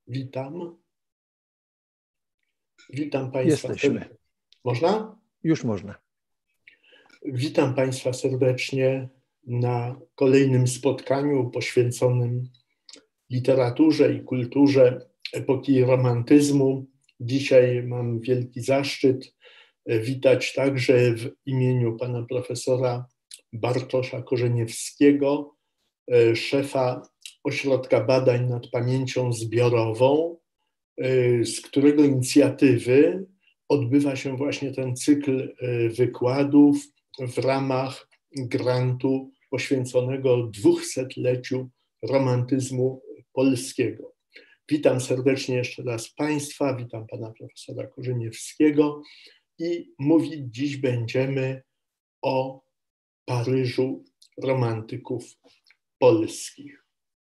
Witam. Witam Państwa. Jesteśmy. Można? Już można. Witam Państwa serdecznie na kolejnym spotkaniu poświęconym literaturze i kulturze epoki romantyzmu. Dzisiaj mam wielki zaszczyt witać także w imieniu pana profesora Bartosza Korzeniewskiego, szefa Ośrodka Badań nad Pamięcią Zbiorową, z którego inicjatywy odbywa się właśnie ten cykl wykładów w ramach grantu poświęconego 200-leciu romantyzmu polskiego. Witam serdecznie jeszcze raz Państwa, witam pana profesora Korzeniewskiego i mówić dziś będziemy o Paryżu romantyków polskich.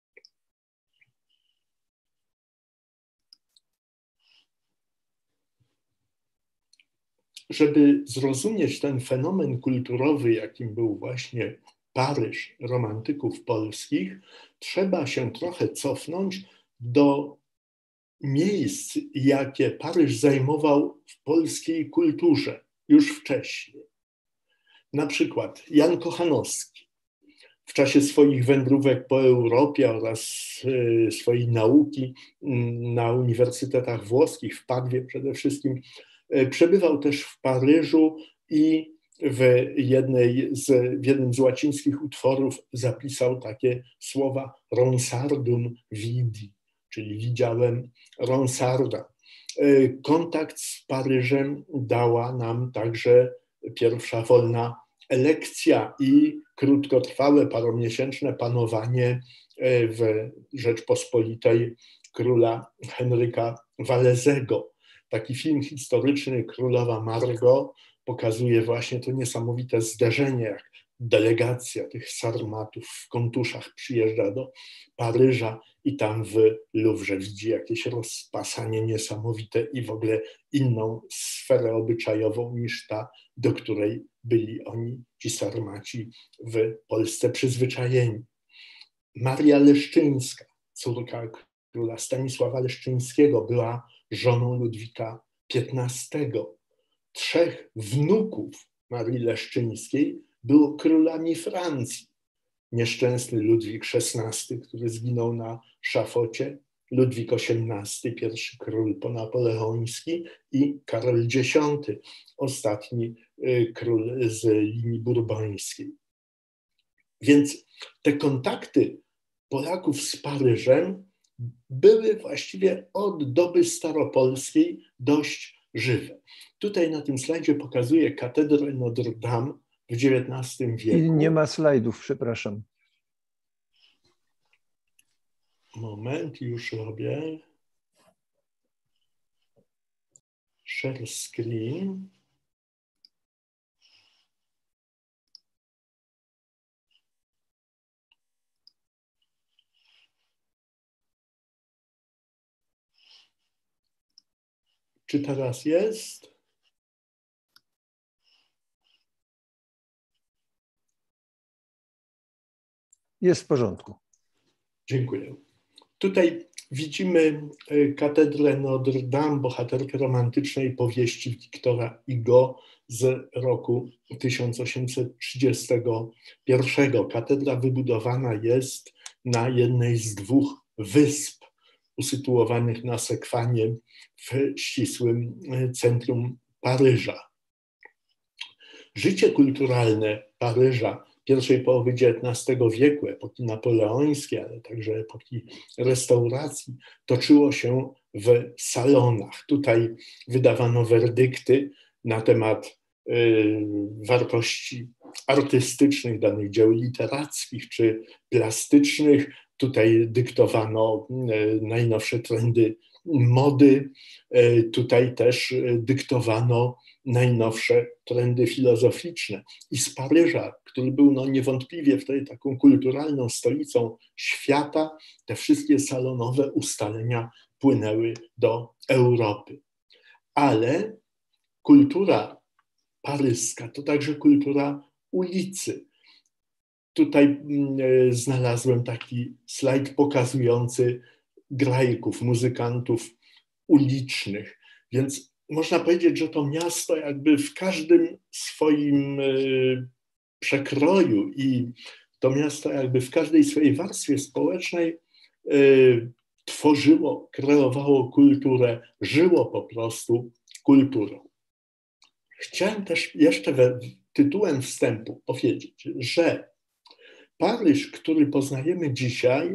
Żeby zrozumieć ten fenomen kulturowy, jakim był właśnie Paryż romantyków polskich, trzeba się trochę cofnąć do miejsc, jakie Paryż zajmował w polskiej kulturze już wcześniej. Na przykład Jan Kochanowski w czasie swoich wędrówek po Europie oraz swojej nauki na uniwersytetach włoskich, w Padwie przede wszystkim, przebywał też w Paryżu i w jednym z łacińskich utworów zapisał takie słowa Ronsardum vidi, czyli widziałem Ronsarda. Kontakt z Paryżem dała nam także pierwsza wolna elekcja i krótkotrwałe, paromiesięczne panowanie w Rzeczpospolitej króla Henryka Walezego. Taki film historyczny Królowa Margot pokazuje właśnie to niesamowite zderzenie, jak delegacja tych sarmatów w kontuszach przyjeżdża do Paryża i tam w Luwrze widzi jakieś rozpasanie niesamowite i w ogóle inną sferę obyczajową niż ta, do której byli oni, ci sarmaci, w Polsce przyzwyczajeni. Maria Leszczyńska, córka króla Stanisława Leszczyńskiego, była żoną Ludwika XV. Trzech wnuków Marii Leszczyńskiej było królami Francji. Nieszczęsny Ludwik XVI, który zginął na szafocie, Ludwik XVIII, pierwszy król ponapoleoński i Karol X, ostatni król z linii bourbońskiej. Więc te kontakty Polaków z Paryżem były właściwie od doby staropolskiej dość żywe. Tutaj na tym slajdzie pokazuję katedrę Notre Dame w XIX wieku. I nie ma slajdów, przepraszam. Moment, już robię. Share screen. Czy teraz jest? Jest w porządku. Dziękuję. Tutaj widzimy katedrę Notre Dame, bohaterkę romantycznej powieści Wiktora Hugo z roku 1831. Katedra wybudowana jest na jednej z dwóch wysp usytuowanych na Sekwanie w ścisłym centrum Paryża. Życie kulturalne Paryża pierwszej połowy XIX wieku, epoki napoleońskiej, ale także epoki restauracji, toczyło się w salonach. Tutaj wydawano werdykty na temat wartości artystycznych danych dzieł literackich czy plastycznych. Tutaj dyktowano najnowsze trendy mody. Tutaj też dyktowano najnowsze trendy filozoficzne. I z Paryża, który był niewątpliwie wtedy taką kulturalną stolicą świata, te wszystkie salonowe ustalenia płynęły do Europy. Ale kultura paryska to także kultura ulicy. Tutaj znalazłem taki slajd pokazujący grajków, muzykantów ulicznych. Więc można powiedzieć, że to miasto jakby w każdym swoim przekroju i to miasto jakby w każdej swojej warstwie społecznej tworzyło, kreowało kulturę, żyło po prostu kulturą. Chciałem też jeszcze tytułem wstępu powiedzieć, że Paryż, który poznajemy dzisiaj,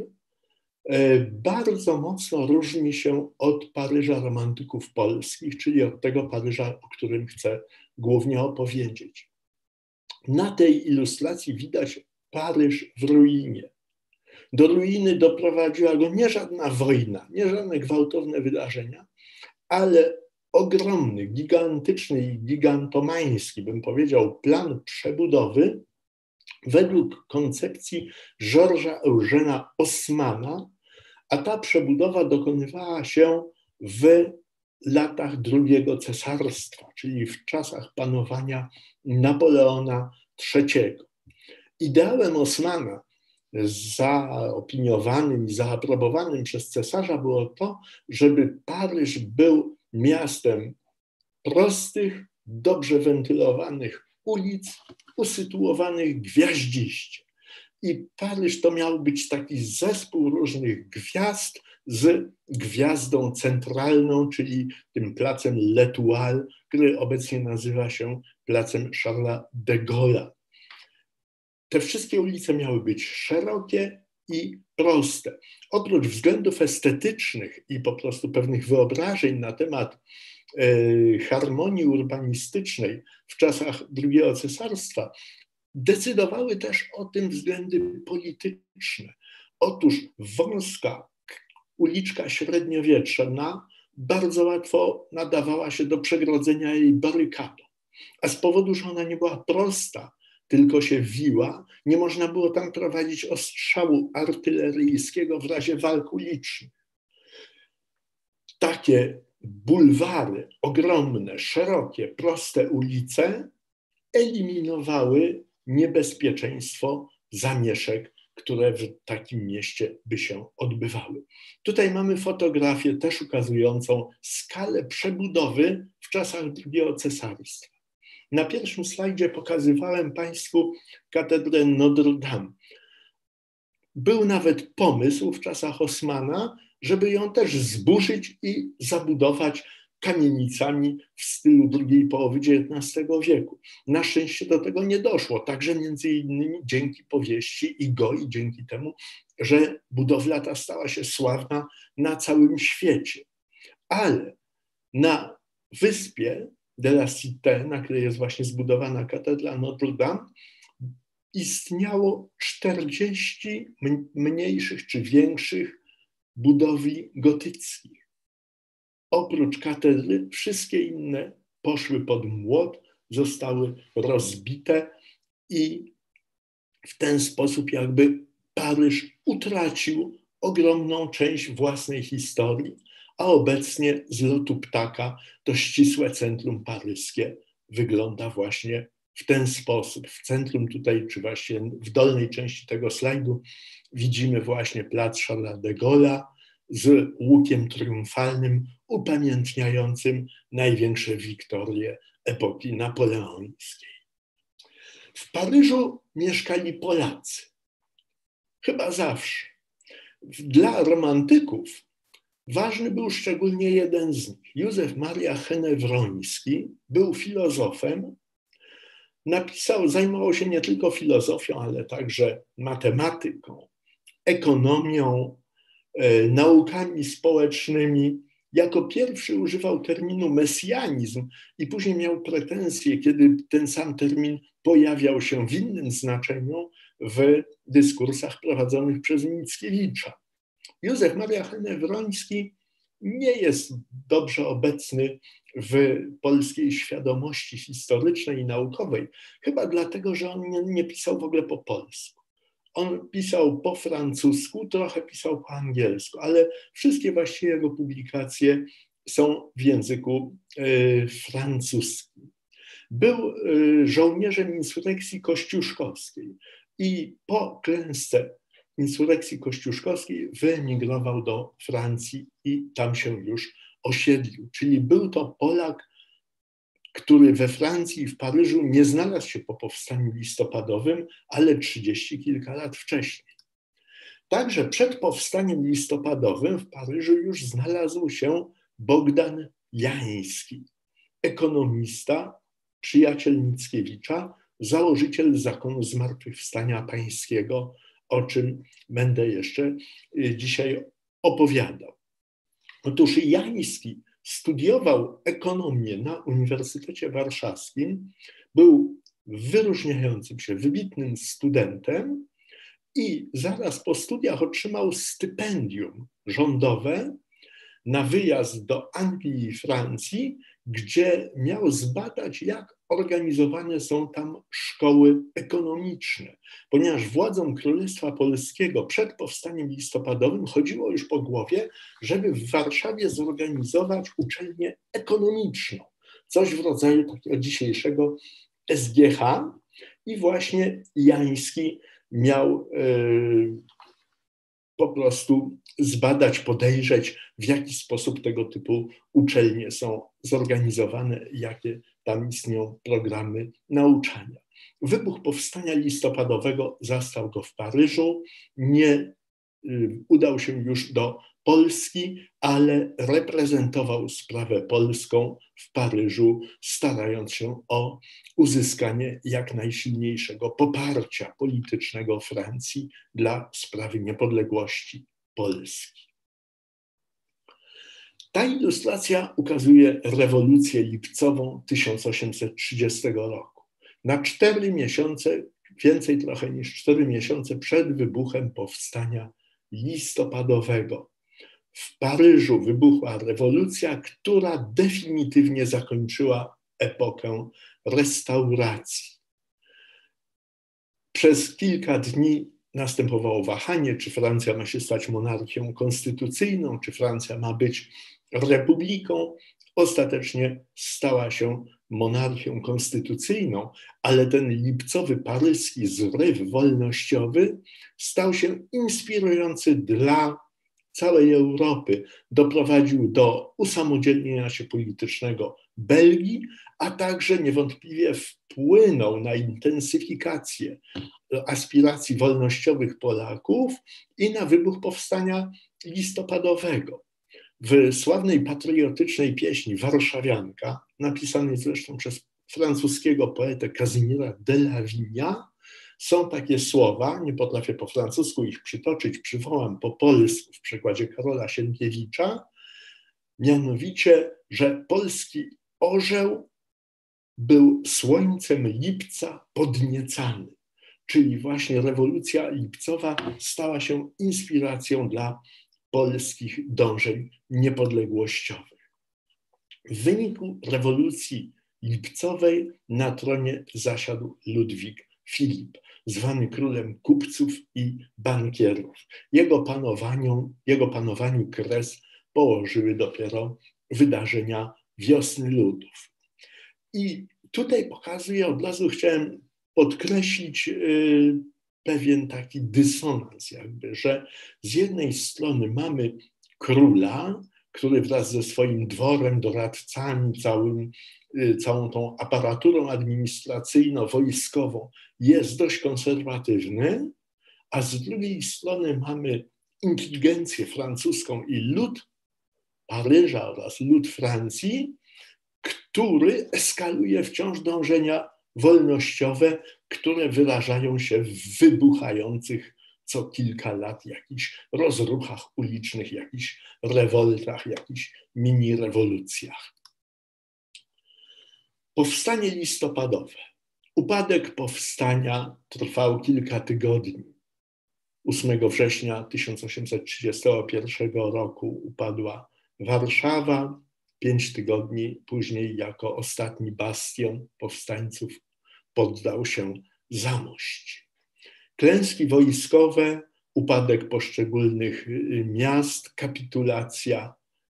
bardzo mocno różni się od Paryża romantyków polskich, czyli od tego Paryża, o którym chcę głównie opowiedzieć. Na tej ilustracji widać Paryż w ruinie. Do ruiny doprowadziła go nie żadna wojna, nie żadne gwałtowne wydarzenia, ale ogromny, gigantyczny i gigantomański, bym powiedział, plan przebudowy według koncepcji Georgesa Eugena Haussmanna, a ta przebudowa dokonywała się w latach II Cesarstwa, czyli w czasach panowania Napoleona III. Ideałem Haussmanna, zaopiniowanym i zaaprobowanym przez cesarza, było to, żeby Paryż był miastem prostych, dobrze wentylowanych ulic, usytuowanych gwiaździście. I Paryż to miał być taki zespół różnych gwiazd z gwiazdą centralną, czyli tym placem L'Étoile, który obecnie nazywa się placem Charlesa de Gaulle'a. Te wszystkie ulice miały być szerokie i proste. Oprócz względów estetycznych i po prostu pewnych wyobrażeń na temat harmonii urbanistycznej w czasach II Cesarstwa, decydowały też o tym względy polityczne. Otóż wąska uliczka średniowieczna bardzo łatwo nadawała się do przegrodzenia jej barykadą, a z powodu, że ona nie była prosta, tylko się wiła, nie można było tam prowadzić ostrzału artyleryjskiego w razie walk ulicznych. Takie bulwary, ogromne, szerokie, proste ulice eliminowały niebezpieczeństwo zamieszek, które w takim mieście by się odbywały. Tutaj mamy fotografię też ukazującą skalę przebudowy w czasach II Cesarstwa. Na pierwszym slajdzie pokazywałem Państwu katedrę Notre Dame. Był nawet pomysł w czasach Haussmanna, żeby ją też zburzyć i zabudować kamienicami w stylu drugiej połowy XIX wieku. Na szczęście do tego nie doszło, także między innymi dzięki powieści Hugo i dzięki temu, że budowla ta stała się sławna na całym świecie. Ale na wyspie de la Cité, na której jest właśnie zbudowana katedra Notre Dame, istniało 40 mniejszych czy większych budowli gotyckich. Oprócz katedry wszystkie inne poszły pod młot, zostały rozbite i w ten sposób jakby Paryż utracił ogromną część własnej historii, a obecnie z lotu ptaka to ścisłe centrum paryskie wygląda właśnie w ten sposób. W centrum tutaj, czy właśnie w dolnej części tego slajdu widzimy właśnie plac Charlesa de Gaulle'a z łukiem triumfalnym upamiętniającym największe wiktorie epoki napoleońskiej. W Paryżu mieszkali Polacy. Chyba zawsze. Dla romantyków ważny był szczególnie jeden z nich. Józef Maria Henę-Wroński był filozofem. Zajmował się nie tylko filozofią, ale także matematyką, ekonomią, naukami społecznymi. Jako pierwszy używał terminu mesjanizm i później miał pretensje, kiedy ten sam termin pojawiał się w innym znaczeniu w dyskursach prowadzonych przez Mickiewicza. Józef Maria Henę-Wroński nie jest dobrze obecny w polskiej świadomości historycznej i naukowej, chyba dlatego, że on nie pisał w ogóle po polsku. On pisał po francusku, trochę pisał po angielsku, ale wszystkie właściwie jego publikacje są w języku francuskim. Był żołnierzem insurekcji kościuszkowskiej i po klęsce insurekcji kościuszkowskiej wyemigrował do Francji i tam się już osiedlił. Czyli był to Polak, który we Francji i w Paryżu nie znalazł się po powstaniu listopadowym, ale 30 kilka lat wcześniej. Także przed powstaniem listopadowym w Paryżu już znalazł się Bogdan Jański, ekonomista, przyjaciel Mickiewicza, założyciel zakonu zmartwychwstania pańskiego, o czym będę jeszcze dzisiaj opowiadał. Otóż Jański studiował ekonomię na Uniwersytecie Warszawskim, był wyróżniającym się, wybitnym studentem i zaraz po studiach otrzymał stypendium rządowe na wyjazd do Anglii i Francji, gdzie miał zbadać, jak organizowane są tam szkoły ekonomiczne. Ponieważ władzom Królestwa Polskiego przed powstaniem listopadowym chodziło już po głowie, żeby w Warszawie zorganizować uczelnię ekonomiczną. Coś w rodzaju takiego dzisiejszego SGH i właśnie Jański miał po prostu zbadać, podejrzeć, w jaki sposób tego typu uczelnie są zorganizowane, jakie tam istnieją programy nauczania. Wybuch powstania listopadowego zastał go w Paryżu, nie udał się już do Polski, ale reprezentował sprawę polską w Paryżu, starając się o uzyskanie jak najsilniejszego poparcia politycznego Francji dla sprawy niepodległości Polski. Ta ilustracja ukazuje rewolucję lipcową 1830 roku. Na 4 miesiące, więcej trochę niż 4 miesiące przed wybuchem powstania listopadowego, w Paryżu wybuchła rewolucja, która definitywnie zakończyła epokę restauracji. Przez kilka dni następowało wahanie, czy Francja ma się stać monarchią konstytucyjną, czy Francja ma być republiką. Ostatecznie stała się monarchią konstytucyjną, ale ten lipcowy paryski zryw wolnościowy stał się inspirujący dla całej Europy. Doprowadził do usamodzielnienia się politycznego Belgii, a także niewątpliwie wpłynął na intensyfikację aspiracji wolnościowych Polaków i na wybuch powstania listopadowego. W sławnej patriotycznej pieśni Warszawianka, napisanej zresztą przez francuskiego poetę Kazimiera de la Vigne, są takie słowa, nie potrafię po francusku ich przytoczyć, przywołam po polsku w przekładzie Karola Sienkiewicza, mianowicie, że polski orzeł był słońcem lipca podniecany, czyli właśnie rewolucja lipcowa stała się inspiracją dla polskich dążeń niepodległościowych. W wyniku rewolucji lipcowej na tronie zasiadł Ludwik Filip, zwany królem kupców i bankierów. Jego panowaniu kres położyły dopiero wydarzenia wiosny ludów. I tutaj pokazuję, od razu chciałem podkreślić pewien taki dysonans jakby, że z jednej strony mamy króla, który wraz ze swoim dworem, doradcami, całą tą aparaturą administracyjno-wojskową jest dość konserwatywny, a z drugiej strony mamy inteligencję francuską i lud Paryża oraz lud Francji, który eskaluje wciąż dążenia wolnościowe, które wyrażają się w wybuchających co kilka lat jakichś rozruchach ulicznych, jakichś rewoltach, jakichś mini-rewolucjach. Powstanie listopadowe. Upadek powstania trwał kilka tygodni. 8 września 1831 roku upadła Warszawa. 5 tygodni później jako ostatni bastion powstańców poddał się Zamość. Klęski wojskowe, upadek poszczególnych miast, kapitulacja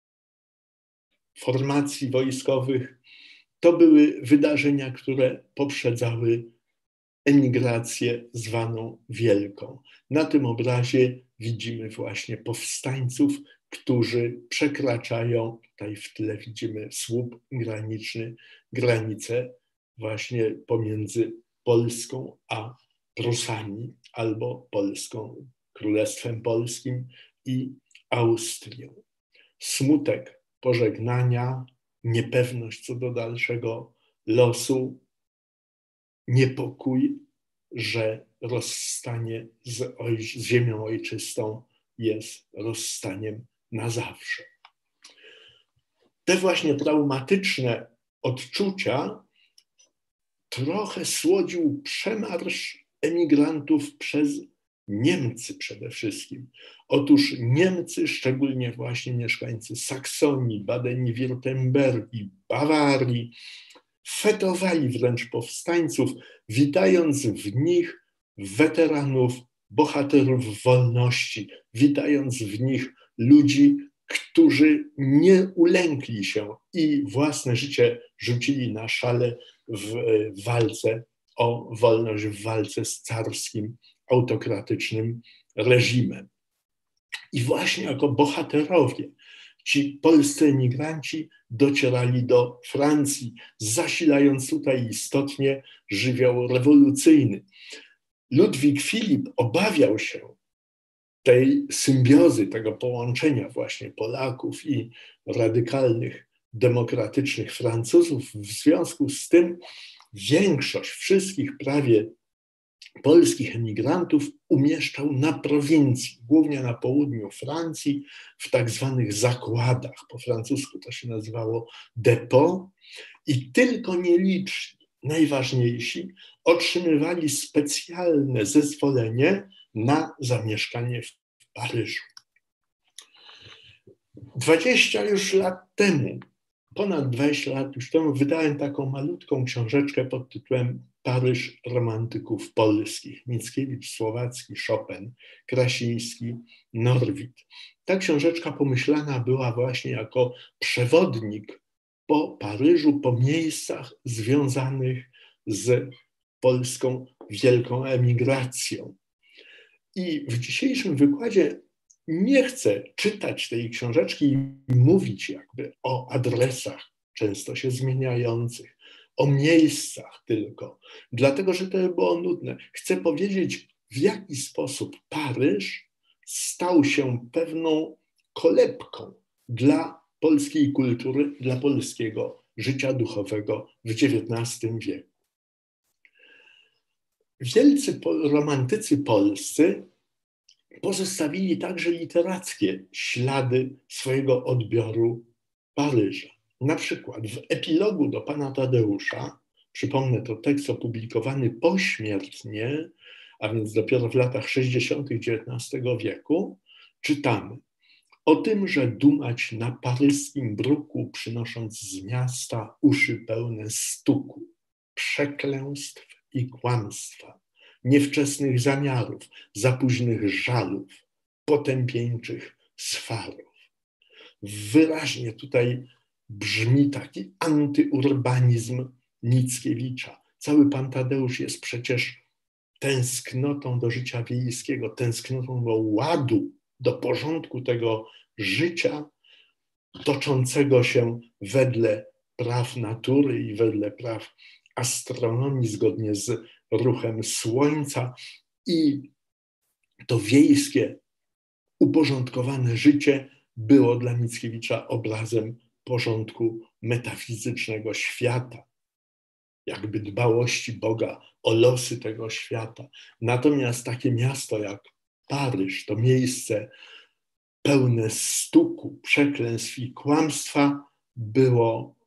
formacji wojskowych to były wydarzenia, które poprzedzały emigrację zwaną wielką. Na tym obrazie widzimy właśnie powstańców, którzy przekraczają, tutaj w tle widzimy słup graniczny, granicę właśnie pomiędzy Polską a Prusami albo Polską, Królestwem Polskim i Austrią. Smutek pożegnania, niepewność co do dalszego losu, niepokój, że rozstanie z ziemią ojczystą jest rozstaniem na zawsze. Te właśnie traumatyczne odczucia trochę słodził przemarsz emigrantów przez Niemcy przede wszystkim. Otóż Niemcy, szczególnie właśnie mieszkańcy Saksonii, Badeni-Wirtembergi, Bawarii, fetowali wręcz powstańców, witając w nich weteranów, bohaterów wolności, witając w nich ludzi, którzy nie ulękli się i własne życie rzucili na szale w walce o wolność, w walce z carskim, autokratycznym reżimem. I właśnie jako bohaterowie ci polscy emigranci docierali do Francji, zasilając tutaj istotnie żywioł rewolucyjny. Ludwik Filip obawiał się tej symbiozy, tego połączenia właśnie Polaków i radykalnych, demokratycznych Francuzów. W związku z tym większość wszystkich prawie polskich emigrantów umieszczał na prowincji, głównie na południu Francji, w tak zwanych zakładach. Po francusku to się nazywało dépôt. I tylko nieliczni, najważniejsi, otrzymywali specjalne zezwolenie na zamieszkanie w Paryżu. 20 już lat temu, ponad 20 lat już temu, wydałem taką malutką książeczkę pod tytułem Paryż romantyków polskich. Mickiewicz, Słowacki, Chopin, Krasiński, Norwid. Ta książeczka pomyślana była właśnie jako przewodnik po Paryżu, po miejscach związanych z polską wielką emigracją. I w dzisiejszym wykładzie nie chcę czytać tej książeczki i mówić jakby o adresach często się zmieniających, o miejscach tylko, dlatego że to by było nudne. Chcę powiedzieć, w jaki sposób Paryż stał się pewną kolebką dla polskiej kultury, dla polskiego życia duchowego w XIX wieku. Wielcy romantycy polscy pozostawili także literackie ślady swojego odbioru Paryża. Na przykład w epilogu do Pana Tadeusza, przypomnę, to tekst opublikowany pośmiertnie, a więc dopiero w latach 60. XIX wieku, czytamy: o tym, że dumać na paryskim bruku, przynosząc z miasta uszy pełne stuku, przeklęstw i kłamstwa, niewczesnych zamiarów, zapóźnych żalów, potępieńczych swarów. Wyraźnie tutaj brzmi taki antyurbanizm Mickiewicza. Cały Pan Tadeusz jest przecież tęsknotą do życia wiejskiego, tęsknotą do ładu, do porządku tego życia toczącego się wedle praw natury i wedle praw astronomii, zgodnie z ruchem słońca. I to wiejskie, uporządkowane życie było dla Mickiewicza obrazem porządku metafizycznego świata, jakby dbałości Boga o losy tego świata. Natomiast takie miasto jak Paryż, to miejsce pełne stuku, przekleństw i kłamstwa, było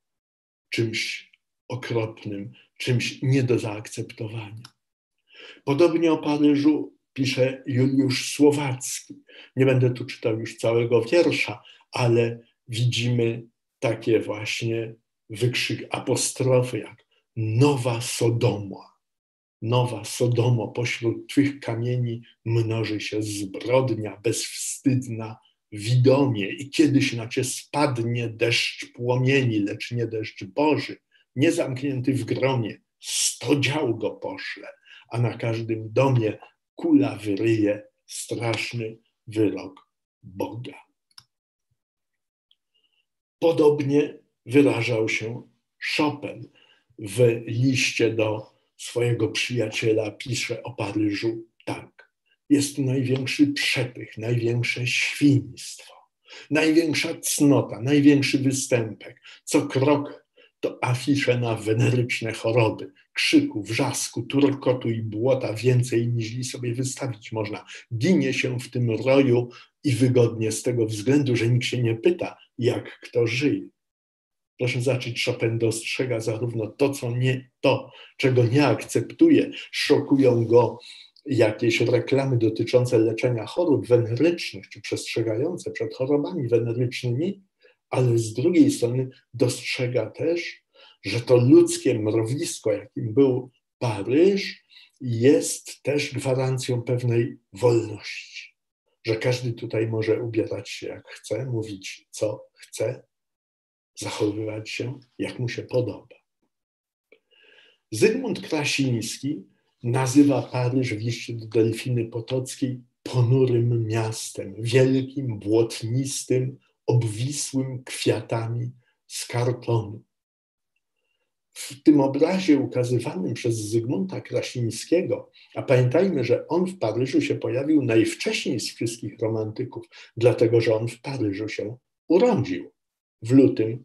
czymś okropnym, czymś nie do zaakceptowania. Podobnie o Paryżu pisze Juliusz Słowacki. Nie będę tu czytał już całego wiersza, ale widzimy takie właśnie wykrzyk, apostrofy jak: nowa Sodoma. Nowa Sodomo, pośród twych kamieni mnoży się zbrodnia bezwstydna, widomie, i kiedyś na cię spadnie deszcz płomieni, lecz nie deszcz Boży, nie zamknięty w gronie, 100 dział go poszle, a na każdym domie kula wyryje straszny wyrok Boga. Podobnie wyrażał się Chopin w liście do swojego przyjaciela, pisze o Paryżu tak. Jest tu największy przepych, największe świństwo, największa cnota, największy występek. Co krok to afisze na weneryczne choroby, krzyku, wrzasku, turkotu i błota więcej niż sobie wystawić można. Ginie się w tym roju i wygodnie z tego względu, że nikt się nie pyta, jak kto żyje. Proszę zobaczyć, Chopin dostrzega zarówno to, czego nie akceptuje, szokują go jakieś reklamy dotyczące leczenia chorób wenerycznych, czy przestrzegające przed chorobami wenerycznymi, ale z drugiej strony dostrzega też, że to ludzkie mrowisko, jakim był Paryż, jest też gwarancją pewnej wolności, że każdy tutaj może ubierać się jak chce, mówić co chce, zachowywać się jak mu się podoba. Zygmunt Krasiński nazywa Paryż w liście do Delfiny Potockiej ponurym miastem, wielkim, błotnistym, obwisłym kwiatami z kartonu. W tym obrazie ukazywanym przez Zygmunta Krasińskiego, a pamiętajmy, że on w Paryżu się pojawił najwcześniej z wszystkich romantyków, dlatego że on w Paryżu się urodził w lutym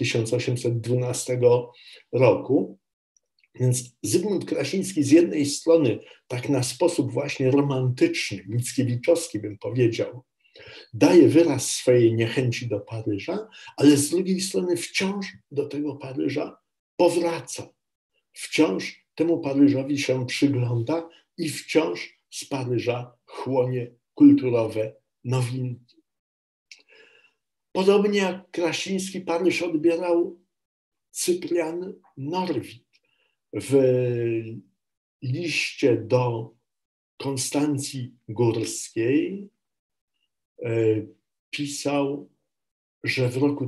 1812 roku. Więc Zygmunt Krasiński z jednej strony tak na sposób właśnie romantyczny, mickiewiczowski bym powiedział, daje wyraz swojej niechęci do Paryża, ale z drugiej strony wciąż do tego Paryża powraca. Wciąż temu Paryżowi się przygląda i wciąż z Paryża chłonie kulturowe nowinki. Podobnie jak Krasiński, Paryż odbierał Cyprian Norwid. W liście do Konstancji Górskiej pisał, że w roku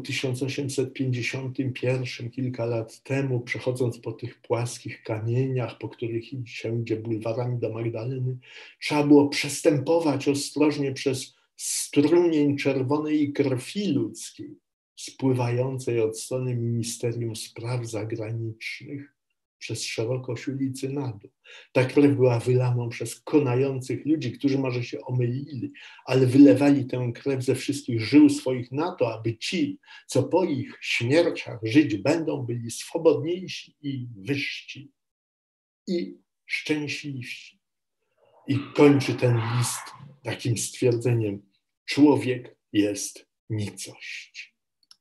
1851, kilka lat temu, przechodząc po tych płaskich kamieniach, po których się idzie bulwarami do Magdaleny, trzeba było przestępować ostrożnie przez strumień czerwonej krwi ludzkiej spływającej od strony Ministerium Spraw Zagranicznych przez szerokość ulicy na dół. Ta krew była wylaną przez konających ludzi, którzy może się omylili, ale wylewali tę krew ze wszystkich żył swoich na to, aby ci, co po ich śmierciach żyć będą, byli swobodniejsi i wyżsi i szczęśliwsi. I kończy ten list takim stwierdzeniem: człowiek jest nicość.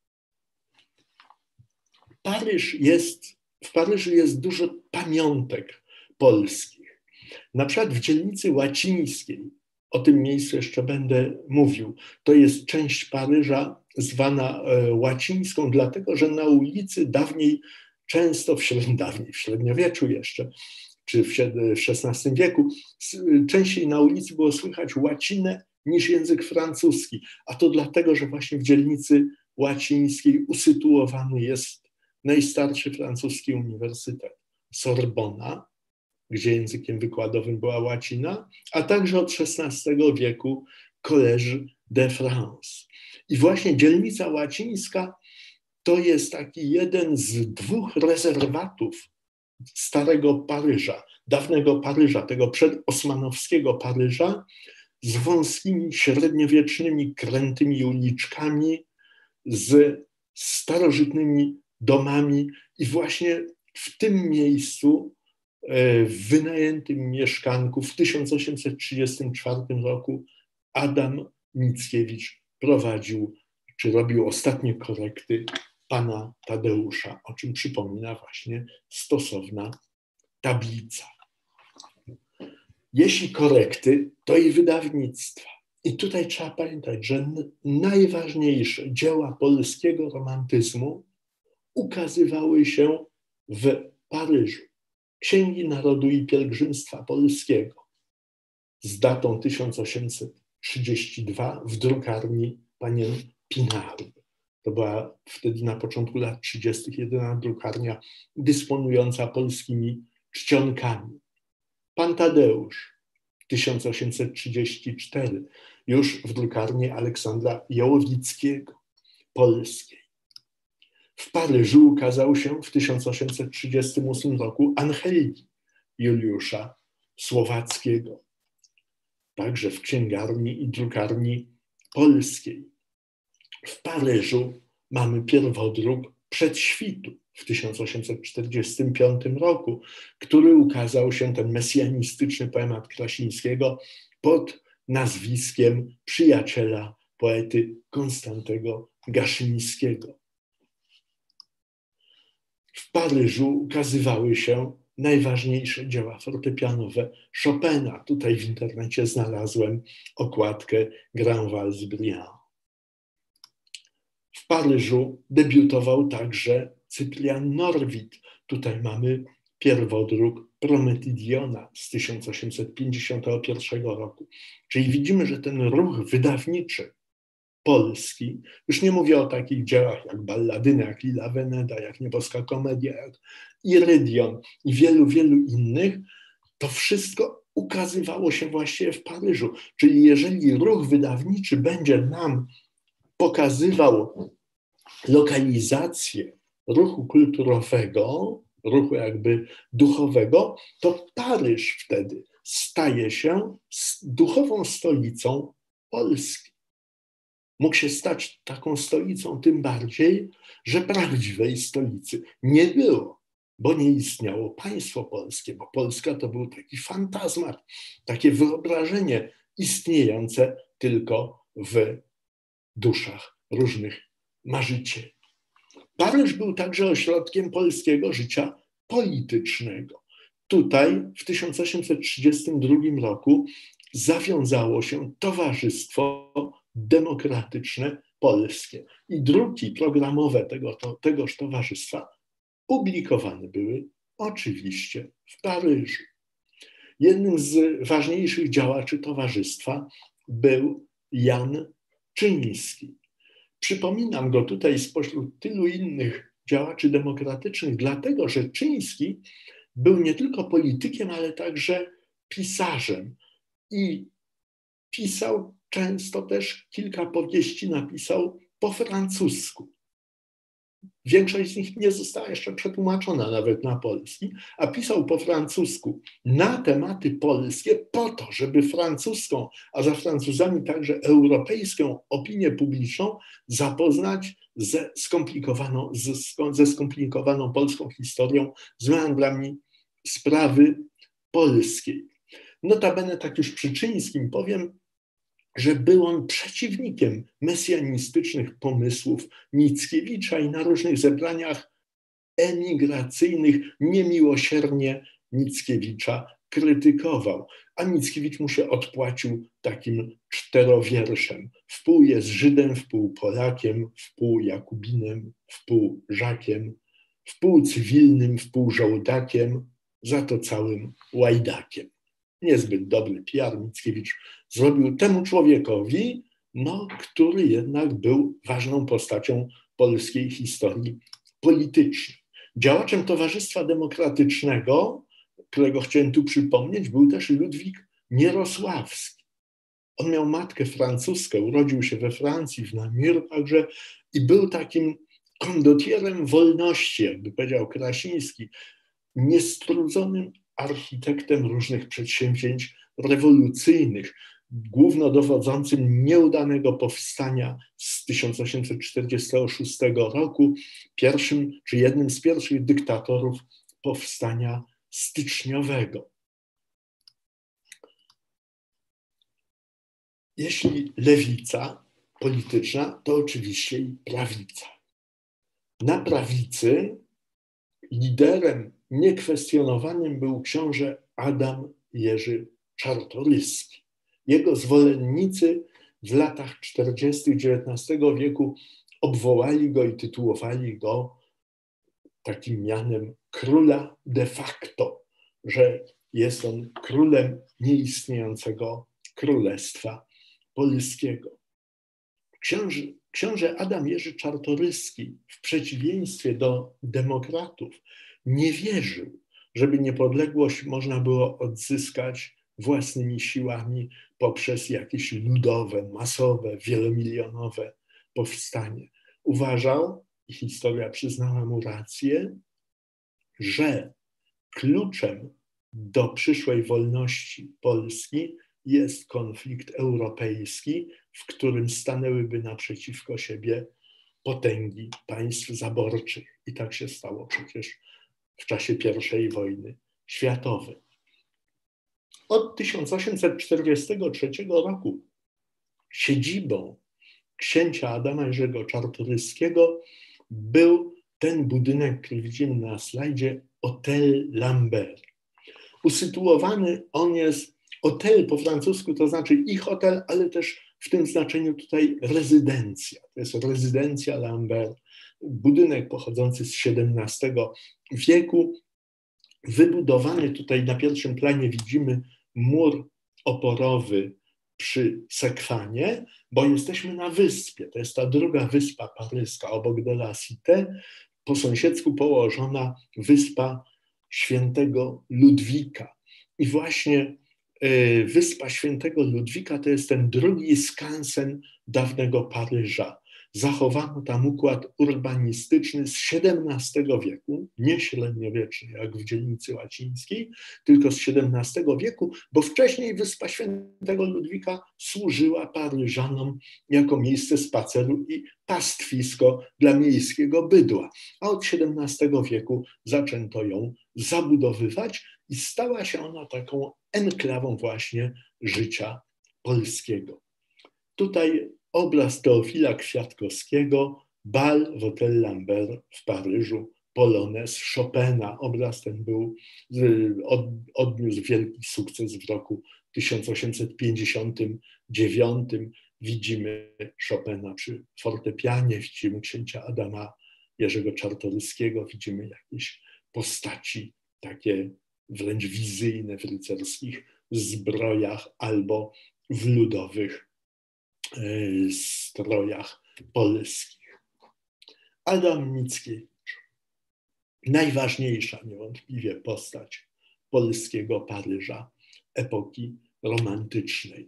W Paryżu jest dużo pamiątek polskich. Na przykład w dzielnicy Łacińskiej, o tym miejscu jeszcze będę mówił, to jest część Paryża zwana Łacińską, dlatego że na ulicy dawniej, często w średniowieczu jeszcze, czy w XVI wieku, częściej na ulicy było słychać łacinę niż język francuski, a to dlatego, że właśnie w dzielnicy Łacińskiej usytuowany jest najstarszy francuski uniwersytet, Sorbona, gdzie językiem wykładowym była łacina, a także od XVI wieku Collège de France. I właśnie dzielnica łacińska to jest taki jeden z dwóch rezerwatów starego Paryża, dawnego Paryża, tego przedosmanowskiego Paryża, z wąskimi, średniowiecznymi, krętymi uliczkami, z starożytnymi domami i właśnie w tym miejscu, w wynajętym mieszkanku w 1834 roku Adam Mickiewicz prowadził, czy robił ostatnie korekty pana Tadeusza, o czym przypomina właśnie stosowna tablica. Jeśli korekty, to i wydawnictwa. I tutaj trzeba pamiętać, że najważniejsze dzieła polskiego romantyzmu ukazywały się w Paryżu. Księgi Narodu i Pielgrzymstwa Polskiego z datą 1832 w drukarni panien Pinard. To była wtedy na początku lat 30. jedyna drukarnia dysponująca polskimi czcionkami. Pan Tadeusz, 1834, już w drukarni Aleksandra Jałowickiego, polskiej. W Paryżu ukazał się w 1838 roku Angeliki Juliusza Słowackiego, także w księgarni i drukarni polskiej. W Paryżu mamy pierwodruk Przedświtu w 1845 roku, który ukazał się, ten mesjanistyczny poemat Krasińskiego, pod nazwiskiem przyjaciela poety Konstantego Gaszyńskiego. W Paryżu ukazywały się najważniejsze dzieła fortepianowe Chopina. Tutaj w internecie znalazłem okładkę Grand Vals Briand. W Paryżu debiutował także Cyprian Norwid. Tutaj mamy pierwodruk Prometydiona z 1851 roku. Czyli widzimy, że ten ruch wydawniczy polski, już nie mówię o takich dziełach jak Balladyny, jak Lila Veneda, jak Nieboska Komedia, jak Irydion i wielu, wielu innych, to wszystko ukazywało się właściwie w Paryżu. Czyli jeżeli ruch wydawniczy będzie nam pokazywał lokalizację ruchu kulturowego, ruchu jakby duchowego, to Paryż wtedy staje się duchową stolicą Polski. Mógł się stać taką stolicą tym bardziej, że prawdziwej stolicy nie było, bo nie istniało państwo polskie, bo Polska to był taki fantazmat, takie wyobrażenie istniejące tylko w duszach różnych marzycieli. Paryż był także ośrodkiem polskiego życia politycznego. Tutaj w 1832 roku zawiązało się Towarzystwo Demokratyczne Polskie i druki programowe tegoż towarzystwa publikowane były oczywiście w Paryżu. Jednym z ważniejszych działaczy towarzystwa był Jan Czyński. Przypominam go tutaj spośród tylu innych działaczy demokratycznych, dlatego że Czyński był nie tylko politykiem, ale także pisarzem i pisał często też, kilka powieści napisał po francusku. Większość z nich nie została jeszcze przetłumaczona nawet na polski, a pisał po francusku na tematy polskie po to, żeby francuską, a za Francuzami także europejską opinię publiczną zapoznać ze skomplikowaną polską historią, z meandrami sprawy polskiej. Notabene, tak już przy Czyńskim powiem, że był on przeciwnikiem mesjanistycznych pomysłów Mickiewicza i na różnych zebraniach emigracyjnych niemiłosiernie Mickiewicza krytykował. A Mickiewicz mu się odpłacił takim 4-wierszem. Wpół jest Żydem, wpół Polakiem, wpół Jakubinem, wpół Żakiem, wpół cywilnym, wpół żołdakiem, za to całym łajdakiem. Niezbyt dobry PR Mickiewicz zrobił temu człowiekowi, który jednak był ważną postacią polskiej historii politycznej. Działaczem Towarzystwa Demokratycznego, którego chciałem tu przypomnieć, był też Ludwik Mierosławski. On miał matkę francuską, urodził się we Francji, w Namur także, i był takim kondotierem wolności, jakby powiedział Krasiński, niestrudzonym architektem różnych przedsięwzięć rewolucyjnych, głównodowodzącym nieudanego powstania z 1846 roku, jednym z pierwszych dyktatorów powstania styczniowego. Jeśli lewica polityczna, to oczywiście i prawica. Na prawicy liderem niekwestionowanym był książę Adam Jerzy Czartoryski. Jego zwolennicy w latach 40. XIX wieku obwołali go i tytułowali go takim mianem króla de facto, że jest on królem nieistniejącego królestwa polskiego. Książę Adam Jerzy Czartoryski w przeciwieństwie do demokratów nie wierzył, żeby niepodległość można było odzyskać własnymi siłami poprzez jakieś ludowe, masowe, wielomilionowe powstanie. Uważał, i historia przyznała mu rację, że kluczem do przyszłej wolności Polski jest konflikt europejski, w którym stanęłyby naprzeciwko siebie potęgi państw zaborczych. I tak się stało przecież w czasie I wojny światowej. Od 1843 roku siedzibą księcia Adama Jerzego Czartoryskiego był ten budynek, który widzimy na slajdzie, Hotel Lambert. Usytuowany on jest, hotel po francusku to znaczy i hotel, ale też w tym znaczeniu tutaj rezydencja. To jest rezydencja Lambert, budynek pochodzący z XVII wieku, wybudowany tutaj na pierwszym planie widzimy mur oporowy przy Sekwanie, bo jesteśmy na wyspie. To jest ta druga wyspa paryska obok de la Cité, po sąsiedzku położona wyspa Świętego Ludwika. I właśnie wyspa Świętego Ludwika to jest ten drugi skansen dawnego Paryża. Zachowano tam układ urbanistyczny z XVII wieku, nie średniowieczny jak w dzielnicy łacińskiej, tylko z XVII wieku, bo wcześniej wyspa Świętego Ludwika służyła Paryżanom jako miejsce spaceru i pastwisko dla miejskiego bydła. A od XVII wieku zaczęto ją zabudowywać i stała się ona taką enklawą właśnie życia polskiego. Tutaj obraz Teofila Kwiatkowskiego, bal w Hotel Lambert w Paryżu, Polonez Chopina. Obraz ten odniósł wielki sukces w roku 1859. Widzimy Chopina przy fortepianie, widzimy księcia Adama Jerzego Czartoryskiego, widzimy jakieś postaci takie wręcz wizyjne w rycerskich zbrojach albo w ludowych strojach polskich. Adam Mickiewicz, najważniejsza niewątpliwie postać polskiego Paryża epoki romantycznej.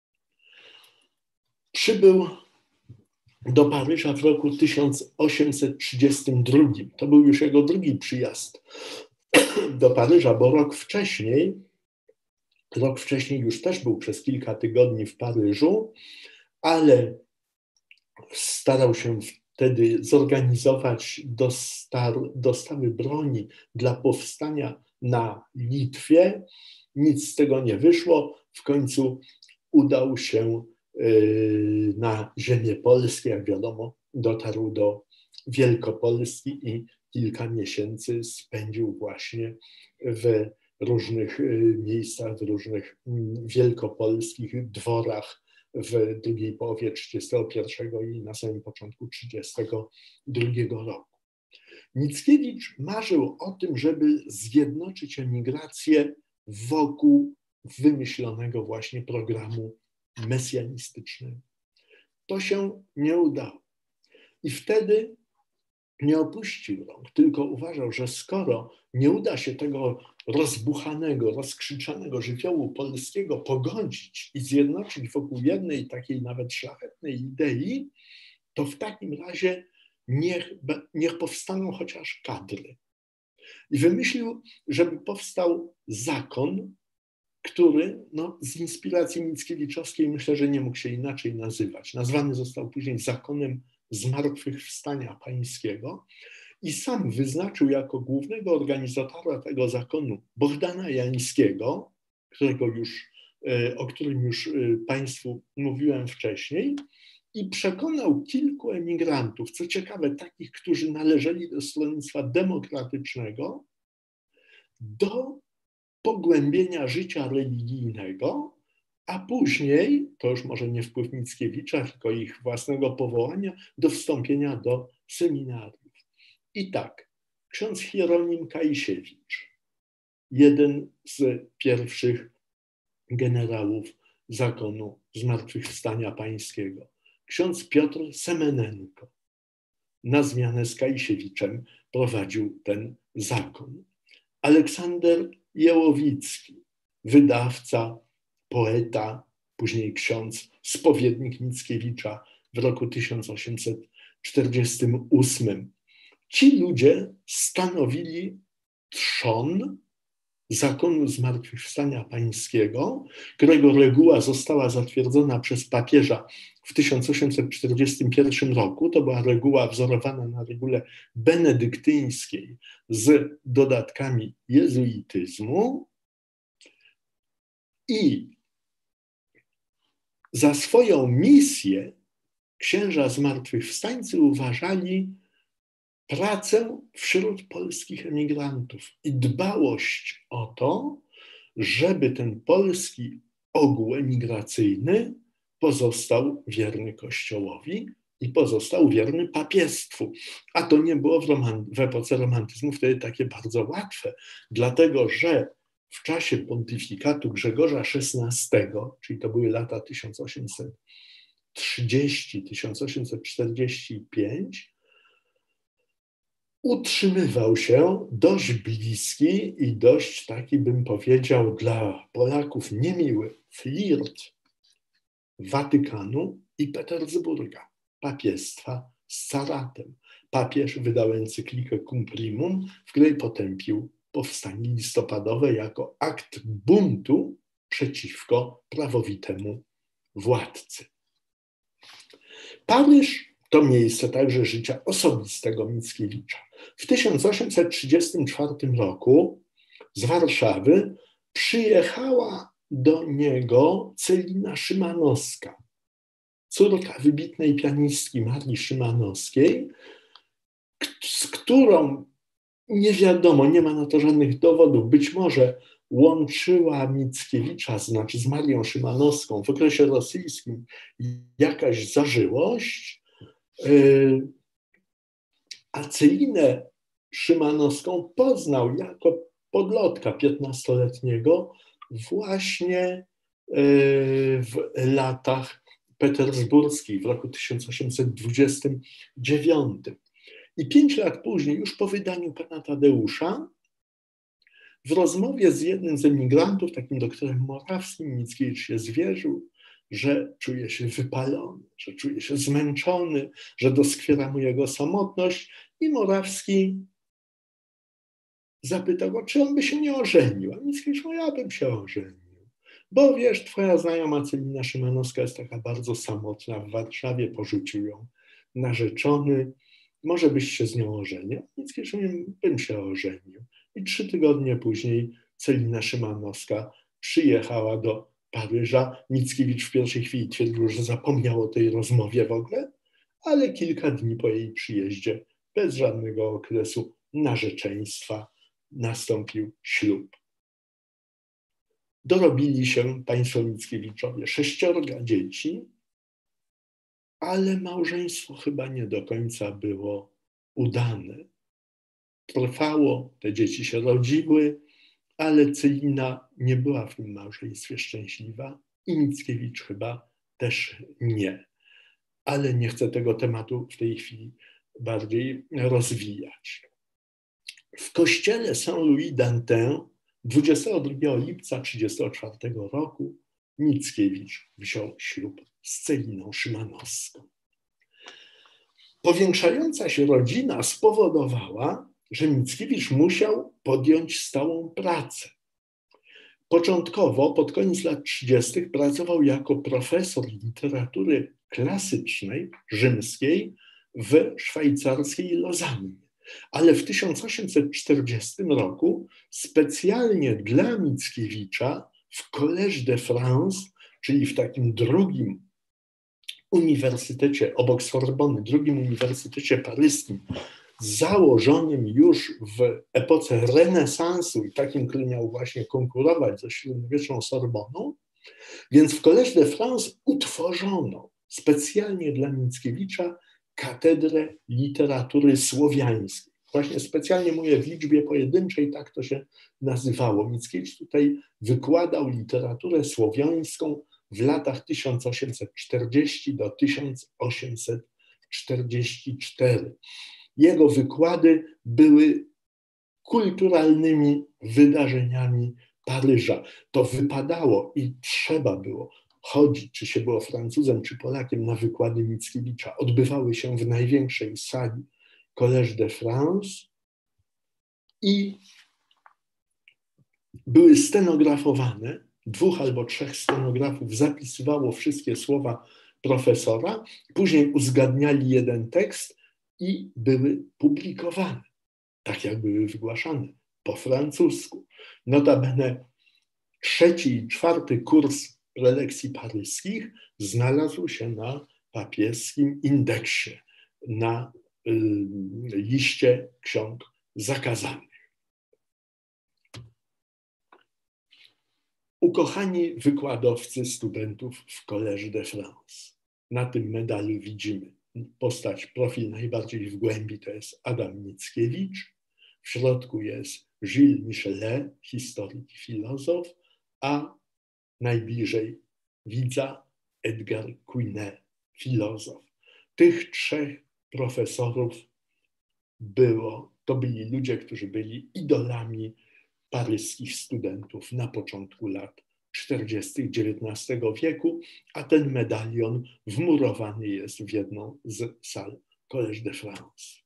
Przybył do Paryża w roku 1832. To był już jego drugi przyjazd do Paryża, bo rok wcześniej już też był przez kilka tygodni w Paryżu, ale starał się wtedy zorganizować dostawy broni dla powstania na Litwie. Nic z tego nie wyszło. W końcu udał się na ziemię polskie. Jak wiadomo, dotarł do Wielkopolski i kilka miesięcy spędził właśnie w różnych miejscach, w różnych wielkopolskich dworach w drugiej połowie 1931 i na samym początku 1932 roku. Mickiewicz marzył o tym, żeby zjednoczyć emigrację wokół wymyślonego właśnie programu mesjanistycznego. To się nie udało. I wtedy nie opuścił rąk, tylko uważał, że skoro nie uda się tego rozbuchanego, rozkrzyczanego żywiołu polskiego pogodzić i zjednoczyć wokół jednej takiej nawet szlachetnej idei, to w takim razie niech powstaną chociaż kadry. I wymyślił, żeby powstał zakon, który z inspiracji mickiewiczowskiej myślę, że nie mógł się inaczej nazywać. Nazwany został później Zakonem Zmartwychwstania Pańskiego i sam wyznaczył jako głównego organizatora tego zakonu Bohdana Jańskiego, o którym już Państwu mówiłem wcześniej, i przekonał kilku emigrantów, co ciekawe, takich, którzy należeli do stronnictwa demokratycznego, do pogłębienia życia religijnego, a później, to już może nie wpływ Mickiewicza, tylko ich własnego powołania, do wstąpienia do seminariów. I tak, ksiądz Hieronim Kajsiewicz, jeden z pierwszych generałów Zakonu Zmartwychwstania Pańskiego, ksiądz Piotr Semenenko, na zmianę z Kajsiewiczem prowadził ten zakon. Aleksander Jełowicki, wydawca, poeta, później ksiądz, spowiednik Mickiewicza w roku 1848. Ci ludzie stanowili trzon zakonu zmartwychwstania pańskiego, którego reguła została zatwierdzona przez papieża w 1841 roku. To była reguła wzorowana na regule benedyktyńskiej z dodatkami jezuityzmu i za swoją misję księża zmartwychwstańcy uważali pracę wśród polskich emigrantów i dbałość o to, żeby ten polski ogół emigracyjny pozostał wierny Kościołowi i pozostał wierny papiestwu. A to nie było w epoce romantyzmu wtedy takie bardzo łatwe, dlatego że w czasie pontyfikatu Grzegorza XVI, czyli to były lata 1830-1845, utrzymywał się dość bliski i dość taki, bym powiedział, dla Polaków niemiły flirt Watykanu i Petersburga, papiestwa z caratem. Papież wydał encyklikę Cum Primum, w której potępił powstanie listopadowe jako akt buntu przeciwko prawowitemu władcy. Paryż to miejsce także życia osobistego Mickiewicza. W 1834 roku z Warszawy przyjechała do niego Celina Szymanowska, córka wybitnej pianistki Marii Szymanowskiej, z którą nie wiadomo, nie ma na to żadnych dowodów, być może łączyła Mickiewicza, znaczy z Marią Szymanowską w okresie rosyjskim jakaś zażyłość, a Celinę Szymanowską poznał jako podlotka 15-letniego właśnie w latach petersburskich, w roku 1829. I 5 lat później, już po wydaniu pana Tadeusza, w rozmowie z jednym z emigrantów, takim doktorem Morawskim, Mickiewicz się zwierzył, że czuje się wypalony, że czuje się zmęczony, że doskwiera mu jego samotność i Morawski zapytał go, czy on by się nie ożenił. A Mickiewicz mówi, ja bym się ożenił, bo wiesz, twoja znajoma Celina Szymanowska jest taka bardzo samotna, w Warszawie porzucił ją narzeczony, może byś się z nią ożenił. Mickiewicz mówi, bym się ożenił. I 3 tygodnie później Celina Szymanowska przyjechała do Paryża. Mickiewicz w pierwszej chwili twierdził, że zapomniał o tej rozmowie w ogóle, ale kilka dni po jej przyjeździe, bez żadnego okresu narzeczeństwa, nastąpił ślub. Dorobili się państwo Mickiewiczowie 6 dzieci, ale małżeństwo chyba nie do końca było udane. Trwało, te dzieci się rodziły, ale Celina nie była w tym małżeństwie szczęśliwa i Mickiewicz chyba też nie. Ale nie chcę tego tematu w tej chwili bardziej rozwijać. W kościele Saint-Louis d'Antin 22 lipca 1934 roku Mickiewicz wziął ślub z Celiną Szymanowską. Powiększająca się rodzina spowodowała, że Mickiewicz musiał podjąć stałą pracę. Początkowo, pod koniec lat 30., pracował jako profesor literatury klasycznej, rzymskiej w szwajcarskiej Lozannie. Ale w 1840 roku specjalnie dla Mickiewicza w Collège de France, czyli w takim drugim uniwersytecie obok Sorbony, drugim uniwersytecie paryskim, założonym już w epoce renesansu i takim, który miał właśnie konkurować ze średniowieczną Sorboną, więc w Collège de France utworzono specjalnie dla Mickiewicza katedrę literatury słowiańskiej. Właśnie specjalnie mówię w liczbie pojedynczej, tak to się nazywało. Mickiewicz tutaj wykładał literaturę słowiańską w latach 1840 do 1844. Jego wykłady były kulturalnymi wydarzeniami Paryża. To wypadało i trzeba było chodzić, czy się było Francuzem, czy Polakiem, na wykłady Mickiewicza. Odbywały się w największej sali Collège de France i były stenografowane. 2 albo 3 stenografów zapisywało wszystkie słowa profesora, później uzgadniali jeden tekst i były publikowane, tak jak były wygłaszane, po francusku. Notabene 3. i 4. kurs prelekcji paryskich znalazł się na papieskim indeksie, na liście ksiąg zakazanych. Ukochani wykładowcy studentów w Collège de France. Na tym medalu widzimy postać, profil najbardziej w głębi, to jest Adam Mickiewicz. W środku jest Gilles Michelet, historyk i filozof, a najbliżej widza Edgar Quinet, filozof. Tych 3 profesorów to byli ludzie, którzy byli idolami paryskich studentów na początku lat 40. XIX wieku, a ten medalion wmurowany jest w jedną z sal Collège de France.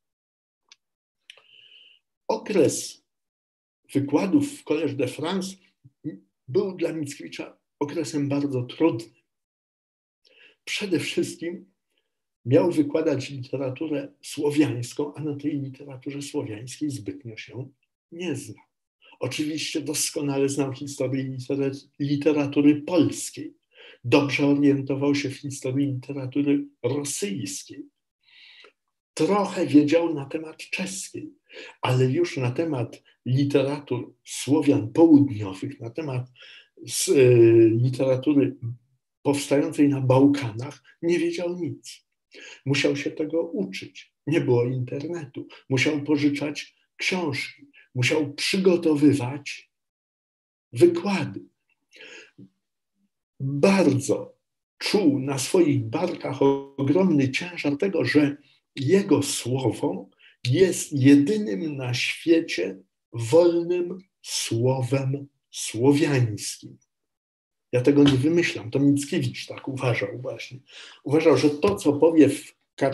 Okres wykładów w Collège de France był dla Mickiewicza okresem bardzo trudnym. Przede wszystkim miał wykładać literaturę słowiańską, a na tej literaturze słowiańskiej zbytnio się nie znał. Oczywiście doskonale znał historię literatury polskiej. Dobrze orientował się w historii literatury rosyjskiej. Trochę wiedział na temat czeskiej, ale już na temat literatur Słowian południowych, na temat literatury powstającej na Bałkanach nie wiedział nic. Musiał się tego uczyć. Nie było internetu. Musiał pożyczać książki. Musiał przygotowywać wykłady. Bardzo czuł na swoich barkach ogromny ciężar tego, że jego słowo jest jedynym na świecie wolnym słowem słowiańskim. Ja tego nie wymyślam, to Mickiewicz tak uważał właśnie. Uważał, że to, co powie w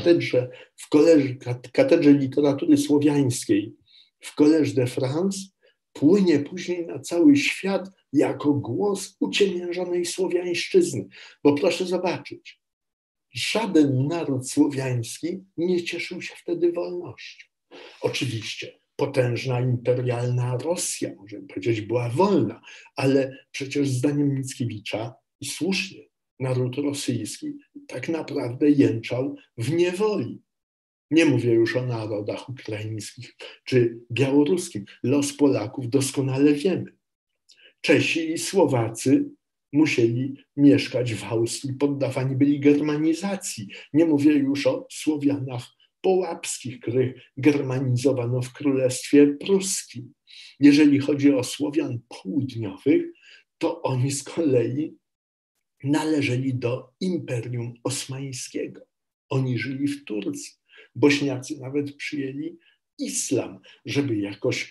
katedrze literatury słowiańskiej w Collège de France, płynie później na cały świat jako głos uciemiężonej słowiańszczyzny. Bo proszę zobaczyć, żaden naród słowiański nie cieszył się wtedy wolnością. Oczywiście potężna imperialna Rosja, możemy powiedzieć, była wolna, ale przecież zdaniem Mickiewicza, i słusznie, naród rosyjski tak naprawdę jęczał w niewoli. Nie mówię już o narodach ukraińskich czy białoruskim. Los Polaków doskonale wiemy. Czesi i Słowacy musieli mieszkać w Austrii, poddawani byli germanizacji. Nie mówię już o Słowianach połapskich, których germanizowano w Królestwie Pruskim. Jeżeli chodzi o Słowian południowych, to oni z kolei należeli do Imperium Osmańskiego. Oni żyli w Turcji. Bośniacy nawet przyjęli islam, żeby jakoś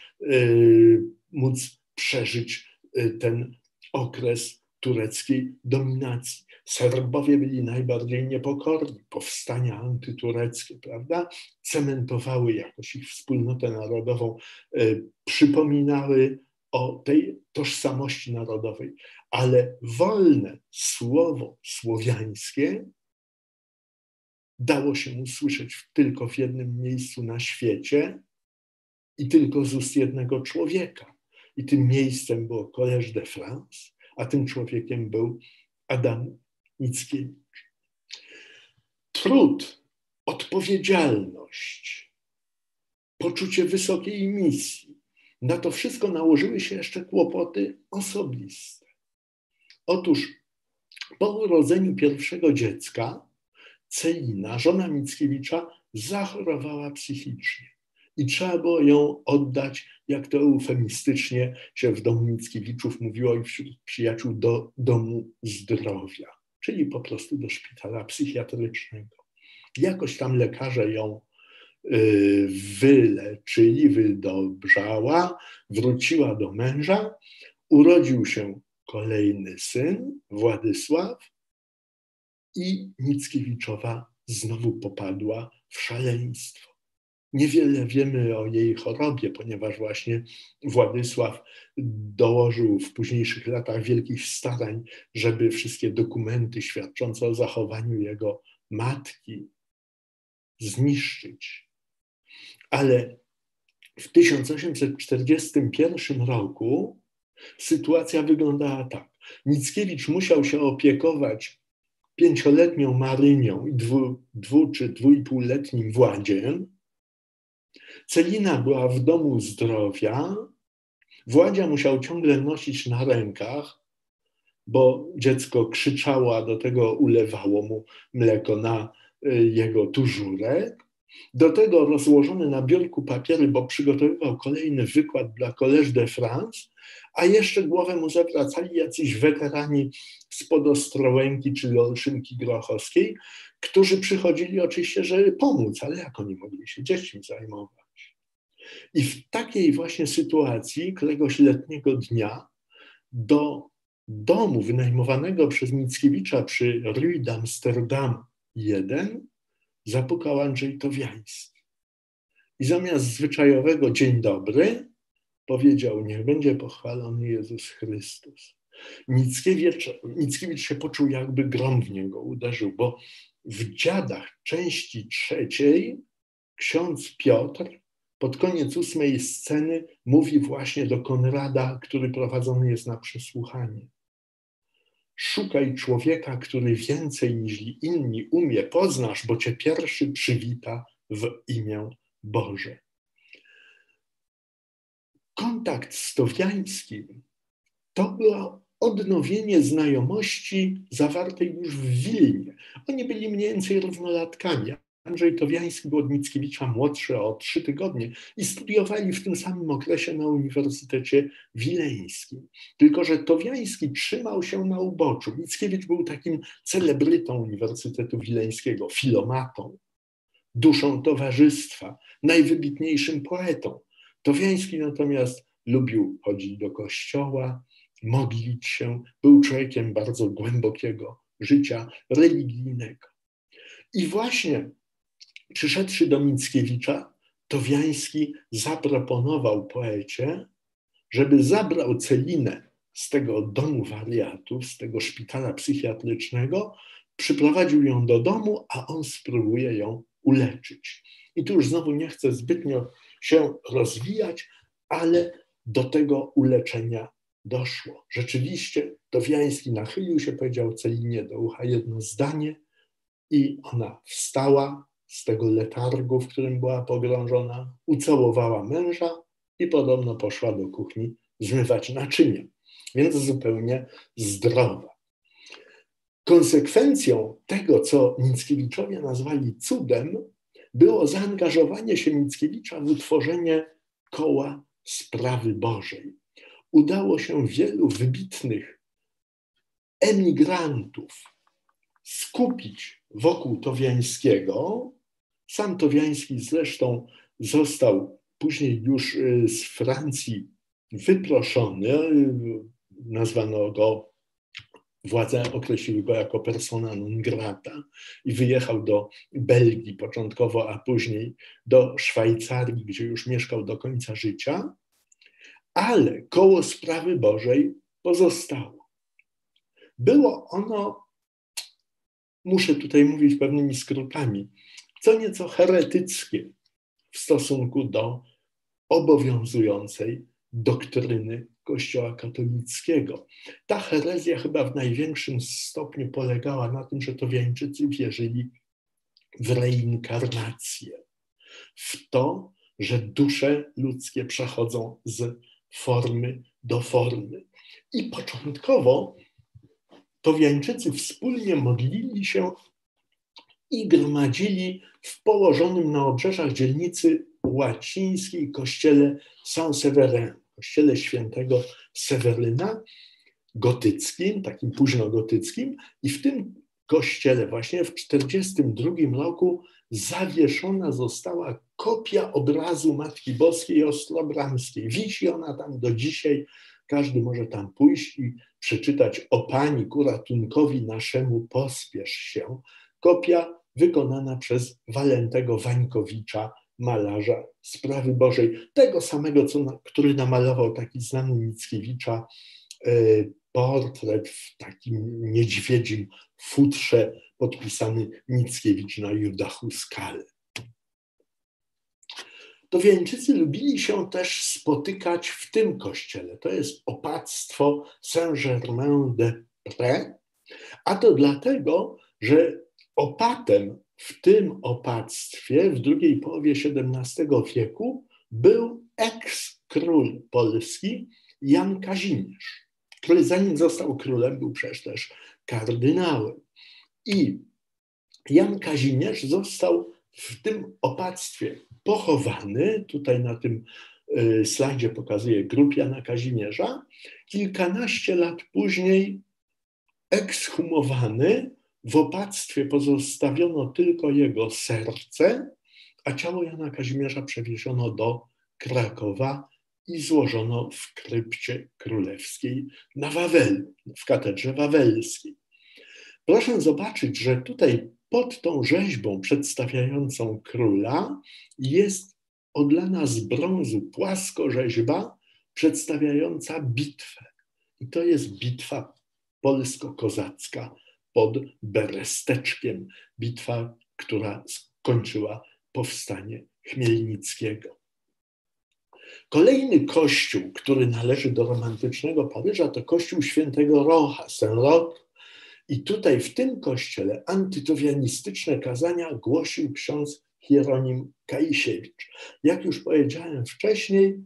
móc przeżyć ten okres tureckiej dominacji. Serbowie byli najbardziej niepokorni. Powstania antytureckie, prawda, cementowały jakoś ich wspólnotę narodową, przypominały o tej tożsamości narodowej. Ale wolne słowo słowiańskie dało się usłyszeć tylko w jednym miejscu na świecie i tylko z ust jednego człowieka. I tym miejscem było Collège de France, a tym człowiekiem był Adam Mickiewicz. Trud, odpowiedzialność, poczucie wysokiej misji. Na to wszystko nałożyły się jeszcze kłopoty osobiste. Otóż po urodzeniu pierwszego dziecka Celina, żona Mickiewicza, zachorowała psychicznie i trzeba było ją oddać, jak to eufemistycznie się w domu Mickiewiczów mówiło i wśród przyjaciół, do domu zdrowia, czyli po prostu do szpitala psychiatrycznego. Jakoś tam lekarze ją wyleczyli, wydobrzała, wróciła do męża, urodził się kolejny syn, Władysław, i Mickiewiczowa znowu popadła w szaleństwo. Niewiele wiemy o jej chorobie, ponieważ właśnie Władysław dołożył w późniejszych latach wielkich starań, żeby wszystkie dokumenty świadczące o zachowaniu jego matki zniszczyć. Ale w 1841 roku sytuacja wyglądała tak. Mickiewicz musiał się opiekować 5-letnią Marynią i 2- czy 2,5-letnim Władziem. Celina była w domu zdrowia. Władzia musiał ciągle nosić na rękach, bo dziecko krzyczało, a do tego ulewało mu mleko na jego tużurek. Do tego rozłożone na biurku papiery, bo przygotowywał kolejny wykład dla Collège de France, a jeszcze głowę mu zawracali jacyś weterani spod Ostrołęki czy Olszynki Grochowskiej, którzy przychodzili oczywiście, żeby pomóc, ale jak oni mogli się dziećmi zajmować? I w takiej właśnie sytuacji któregoś letniego dnia do domu wynajmowanego przez Mickiewicza przy Rue d'Amsterdam 1 zapukał Andrzej Towiański. I zamiast zwyczajowego dzień dobry powiedział: niech będzie pochwalony Jezus Chrystus. Mickiewicz się poczuł, jakby grom w niego uderzył, bo w Dziadach części 3 ksiądz Piotr pod koniec 8 sceny mówi właśnie do Konrada, który prowadzony jest na przesłuchanie: szukaj człowieka, który więcej niż inni umie, poznasz, bo cię pierwszy przywita w imię Boże. Kontakt z Towiańskim to było odnowienie znajomości zawartej już w Wilnie. Oni byli mniej więcej równolatkami. Andrzej Towiański był od Mickiewicza młodszy o 3 tygodnie i studiowali w tym samym okresie na Uniwersytecie Wileńskim. Tylko że Towiański trzymał się na uboczu. Mickiewicz był takim celebrytą Uniwersytetu Wileńskiego, filomatą, duszą towarzystwa, najwybitniejszym poetą. Towiański natomiast lubił chodzić do kościoła, modlić się, był człowiekiem bardzo głębokiego życia religijnego. I właśnie przyszedłszy do Mickiewicza, Towiański zaproponował poecie, żeby zabrał Celinę z tego domu wariatów, z tego szpitala psychiatrycznego, przyprowadził ją do domu, a on spróbuje ją uleczyć. I tu już znowu nie chcę zbytnio się rozwijać, ale do tego uleczenia doszło. Rzeczywiście Towiański nachylił się, powiedział Celinie do ucha jedno zdanie i ona wstała z tego letargu, w którym była pogrążona, ucałowała męża i podobno poszła do kuchni zmywać naczynie, więc zupełnie zdrowa. Konsekwencją tego, co Mickiewiczowie nazwali cudem, było zaangażowanie się Mickiewicza w utworzenie koła sprawy Bożej. Udało się wielu wybitnych emigrantów skupić wokół Towiańskiego. Sam Towiański zresztą został później już z Francji wyproszony. Nazwano go, władze określiły go jako persona non grata i wyjechał do Belgii początkowo, a później do Szwajcarii, gdzie już mieszkał do końca życia. Ale koło sprawy Bożej pozostało. Było ono, muszę tutaj mówić pewnymi skrótami, co nieco heretyckie w stosunku do obowiązującej doktryny Kościoła katolickiego. Ta herezja chyba w największym stopniu polegała na tym, że Towiańczycy wierzyli w reinkarnację, w to, że dusze ludzkie przechodzą z formy do formy. I początkowo Towiańczycy wspólnie modlili się i gromadzili w położonym na obrzeżach dzielnicy łacińskiej kościele Saint-Severin, kościele świętego Seweryna, gotyckim, takim późnogotyckim, i w tym kościele właśnie w 1942 roku zawieszona została kopia obrazu Matki Boskiej Ostrobramskiej. Wisi ona tam do dzisiaj. Każdy może tam pójść i przeczytać: o Pani ku ratunkowi naszemu pospiesz się. Kopia wykonana przez Walentego Wańkowicza, malarza Sprawy Bożej. Tego samego, który namalował taki znany Mickiewicza portret w takim niedźwiedzim futrze, podpisany Mickiewicz na Judachu Skale. Dowiańczycy lubili się też spotykać w tym kościele. To jest opactwo Saint-Germain-des-Prés, a to dlatego, że opatem w tym opactwie w drugiej połowie XVII wieku był eks-król polski Jan Kazimierz, który zanim został królem, był przecież też kardynałem. I Jan Kazimierz został w tym opactwie pochowany. Tutaj na tym slajdzie pokazuję grób Jana Kazimierza. Kilkanaście lat później ekshumowany. W opactwie pozostawiono tylko jego serce, a ciało Jana Kazimierza przewieziono do Krakowa i złożono w krypcie królewskiej na Wawelu, w katedrze wawelskiej. Proszę zobaczyć, że tutaj pod tą rzeźbą przedstawiającą króla jest odlana z brązu płaskorzeźba przedstawiająca bitwę. I to jest bitwa polsko-kozacka pod Beresteczkiem. Bitwa, która skończyła powstanie Chmielnickiego. Kolejny kościół, który należy do romantycznego Paryża, to kościół świętego Rocha, Saint-Roch. I tutaj w tym kościele antytowianistyczne kazania głosił ksiądz Hieronim Kajsiewicz. Jak już powiedziałem wcześniej,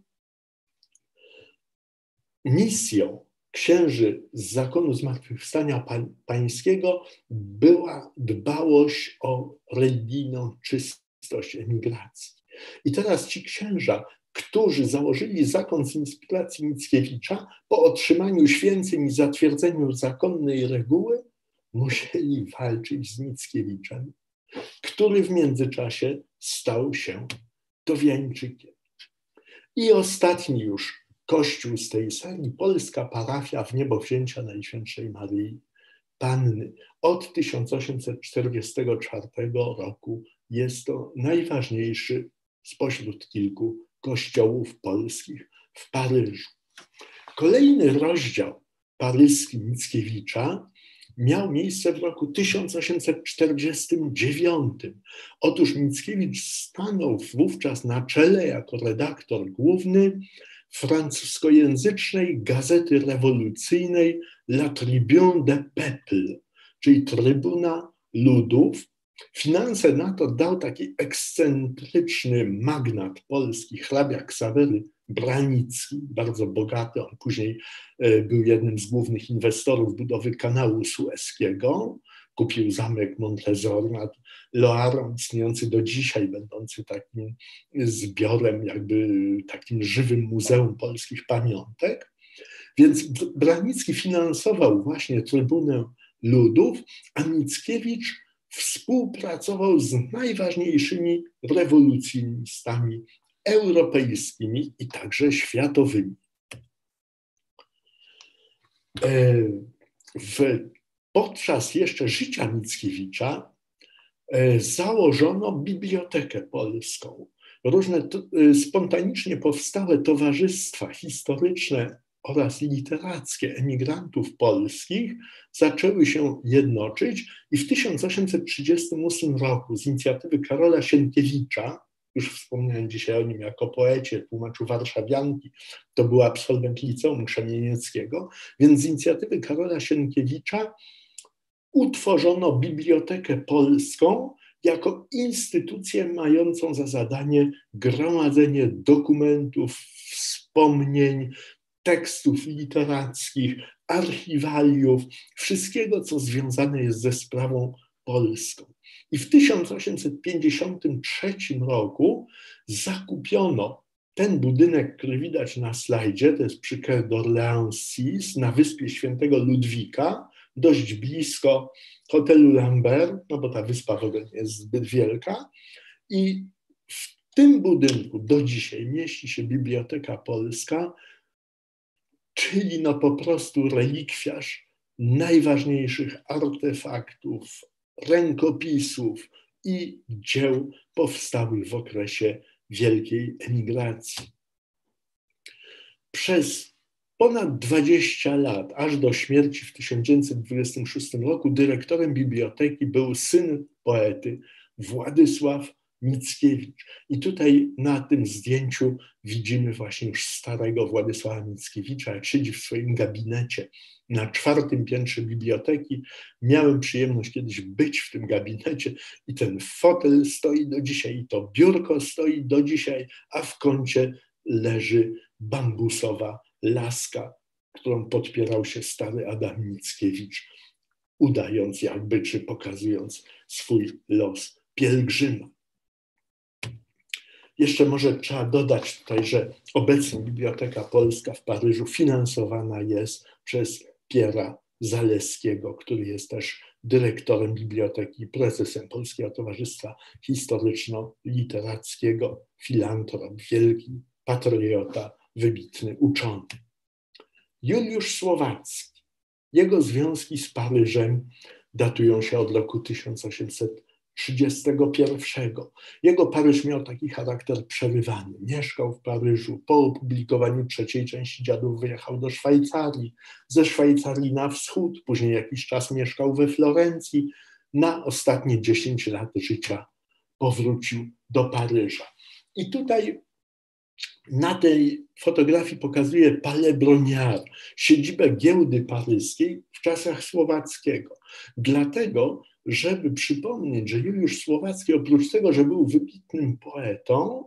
misją księży z zakonu Zmartwychwstania Pańskiego była dbałość o religijną czystość emigracji. I teraz ci księża, którzy założyli zakon z inspiracji Mickiewicza, po otrzymaniu święceń i zatwierdzeniu zakonnej reguły, musieli walczyć z Mickiewiczem, który w międzyczasie stał się Towiańczykiem. I ostatni już kościół z tej sali, polska parafia Wniebowzięcia Najświętszej Maryi Panny. Od 1844 roku jest to najważniejszy spośród kilku kościołów polskich w Paryżu. Kolejny rozdział paryski Mickiewicza miał miejsce w roku 1849. Otóż Mickiewicz stanął wówczas na czele jako redaktor główny francuskojęzycznej gazety rewolucyjnej La Tribune des Peuples, czyli Trybuna Ludów. Finanse na to dał taki ekscentryczny magnat polski, hrabia Ksawery Branicki, bardzo bogaty. On później był jednym z głównych inwestorów budowy kanału sueskiego. Kupił zamek Montresor nad Loarą, istniejący do dzisiaj, będący takim zbiorem, jakby takim żywym muzeum polskich pamiątek. Więc Branicki finansował właśnie Trybunę Ludów, a Mickiewicz współpracował z najważniejszymi rewolucjonistami europejskimi i także światowymi. Podczas jeszcze życia Mickiewicza założono Bibliotekę Polską. Różne spontanicznie powstałe towarzystwa historyczne oraz literackie emigrantów polskich zaczęły się jednoczyć i w 1838 roku z inicjatywy Karola Sienkiewicza, już wspomniałem dzisiaj o nim jako poecie, tłumaczu warszawianki, to był absolwent Liceum Krzemienieckiego, więc z inicjatywy Karola Sienkiewicza utworzono Bibliotekę Polską jako instytucję mającą za zadanie gromadzenie dokumentów, wspomnień, tekstów literackich, archiwaliów, wszystkiego, co związane jest ze sprawą polską. I w 1853 roku zakupiono ten budynek, który widać na slajdzie, to jest przy Quai d'Orléans 6 na wyspie Świętego Ludwika, dość blisko hotelu Lambert, no bo ta wyspa w ogóle nie jest zbyt wielka. I w tym budynku do dzisiaj mieści się Biblioteka Polska, czyli no po prostu relikwiarz najważniejszych artefaktów, rękopisów i dzieł powstałych w okresie wielkiej emigracji. Przez ponad 20 lat, aż do śmierci w 1926 roku, dyrektorem biblioteki był syn poety Władysław Mickiewicz. I tutaj na tym zdjęciu widzimy właśnie już starego Władysława Mickiewicza, jak siedzi w swoim gabinecie na 4. piętrze biblioteki. Miałem przyjemność kiedyś być w tym gabinecie i ten fotel stoi do dzisiaj, i to biurko stoi do dzisiaj, a w kącie leży bambusowa laska, którą podpierał się stary Adam Mickiewicz, udając jakby, czy pokazując swój los pielgrzyma. Jeszcze może trzeba dodać tutaj, że obecnie Biblioteka Polska w Paryżu finansowana jest przez Pierre'a Zaleskiego, który jest też dyrektorem biblioteki, prezesem Polskiego Towarzystwa Historyczno-Literackiego, filantrop, wielki patriota, wybitny uczony. Juliusz Słowacki. Jego związki z Paryżem datują się od roku 1831. Jego Paryż miał taki charakter przerywany. Mieszkał w Paryżu. Po opublikowaniu 3. części Dziadów wyjechał do Szwajcarii. Ze Szwajcarii na wschód. Później jakiś czas mieszkał we Florencji. Na ostatnie 10 lat życia powrócił do Paryża. I tutaj na tej fotografii pokazuje Palais Brongniart, siedzibę giełdy paryskiej w czasach Słowackiego. Dlatego, żeby przypomnieć, że Juliusz Słowacki oprócz tego, że był wybitnym poetą,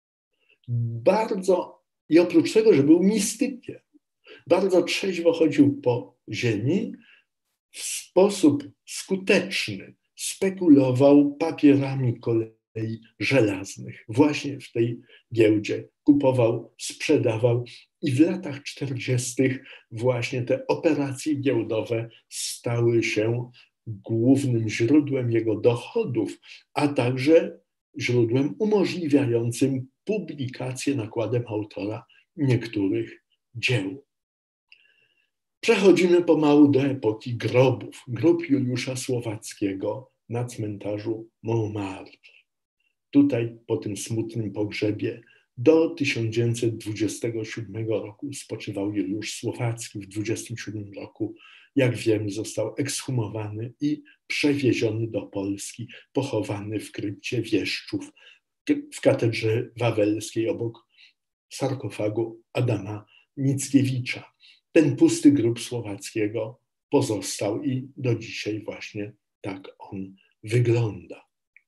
i oprócz tego, że był mistykiem, bardzo trzeźwo chodził po ziemi, w sposób skuteczny spekulował papierami kolei żelaznych. Właśnie w tej giełdzie kupował, sprzedawał i w latach 40. właśnie te operacje giełdowe stały się głównym źródłem jego dochodów, a także źródłem umożliwiającym publikację nakładem autora niektórych dzieł. Przechodzimy pomału do epoki grobów. Grób Juliusza Słowackiego na cmentarzu Montmartre. Tutaj po tym smutnym pogrzebie do 1927 roku spoczywał Juliusz Słowacki. W 1927 roku, jak wiemy, został ekshumowany i przewieziony do Polski, pochowany w krypcie Wieszczów w katedrze wawelskiej obok sarkofagu Adama Mickiewicza. Ten pusty grób Słowackiego pozostał i do dzisiaj właśnie tak on wygląda.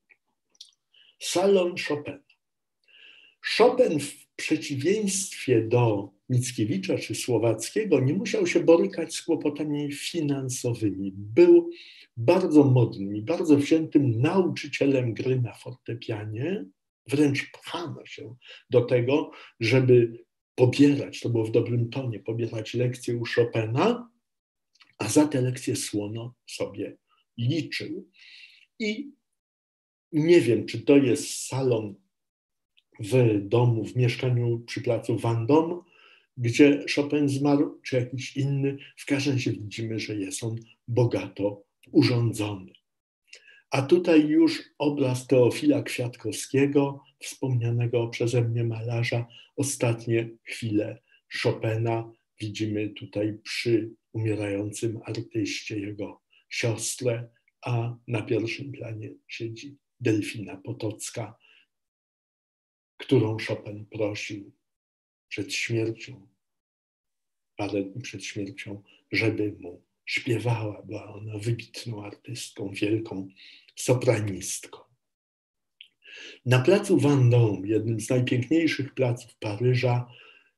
Salon Chopina. Chopin w przeciwieństwie do Mickiewicza czy Słowackiego nie musiał się borykać z kłopotami finansowymi. Był bardzo modnym i bardzo wziętym nauczycielem gry na fortepianie. Wręcz pchano się do tego, żeby pobierać, to było w dobrym tonie, pobierać lekcje u Chopina, a za te lekcje słono sobie liczył. I nie wiem, czy to jest salon w domu, w mieszkaniu przy placu Vendôme, gdzie Chopin zmarł, czy jakiś inny. W każdym razie widzimy, że jest on bogato urządzony. A tutaj już obraz Teofila Kwiatkowskiego, wspomnianego przeze mnie malarza. Ostatnie chwile Chopina widzimy tutaj przy umierającym artyście, jego siostrę, a na pierwszym planie siedzi Delfina Potocka, którą Chopin prosił przed śmiercią, parę dni przed śmiercią, żeby mu śpiewała. Była ona wybitną artystką, wielką sopranistką. Na placu Vendôme, jednym z najpiękniejszych placów Paryża,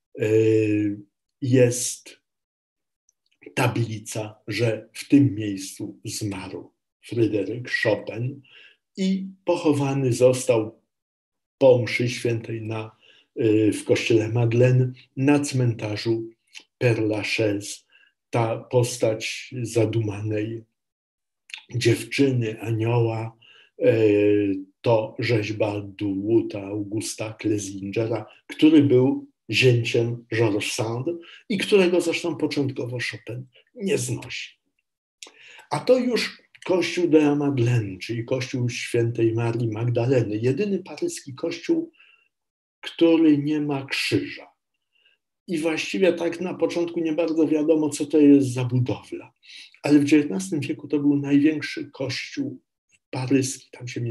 jest tablica, że w tym miejscu zmarł Fryderyk Chopin i pochowany został po mszy świętej w kościele Madeleine na cmentarzu Père Lachaise. ta postać zadumanej dziewczyny, anioła, to rzeźba Dułuta Augusta Clesingera, który był zięciem Georges Sand i którego zresztą początkowo Chopin nie znosi. A to już kościół de la Madeleine, czyli kościół świętej Marii Magdaleny. Jedyny paryski kościół, który nie ma krzyża. I właściwie tak na początku nie bardzo wiadomo, co to jest za budowla. Ale w XIX wieku to był największy kościół paryski. Tam się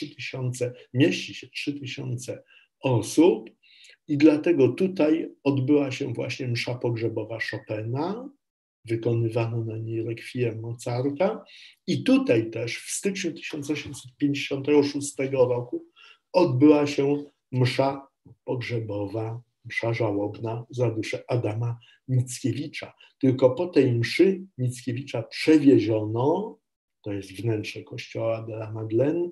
mieści się 3000 osób i dlatego tutaj odbyła się właśnie msza pogrzebowa Chopina, wykonywano na niej rekwiem Mozarta i tutaj też w styczniu 1856 roku odbyła się msza pogrzebowa, msza żałobna za duszę Adama Mickiewicza. Tylko po tej mszy Mickiewicza przewieziono, to jest wnętrze kościoła de la Madeleine,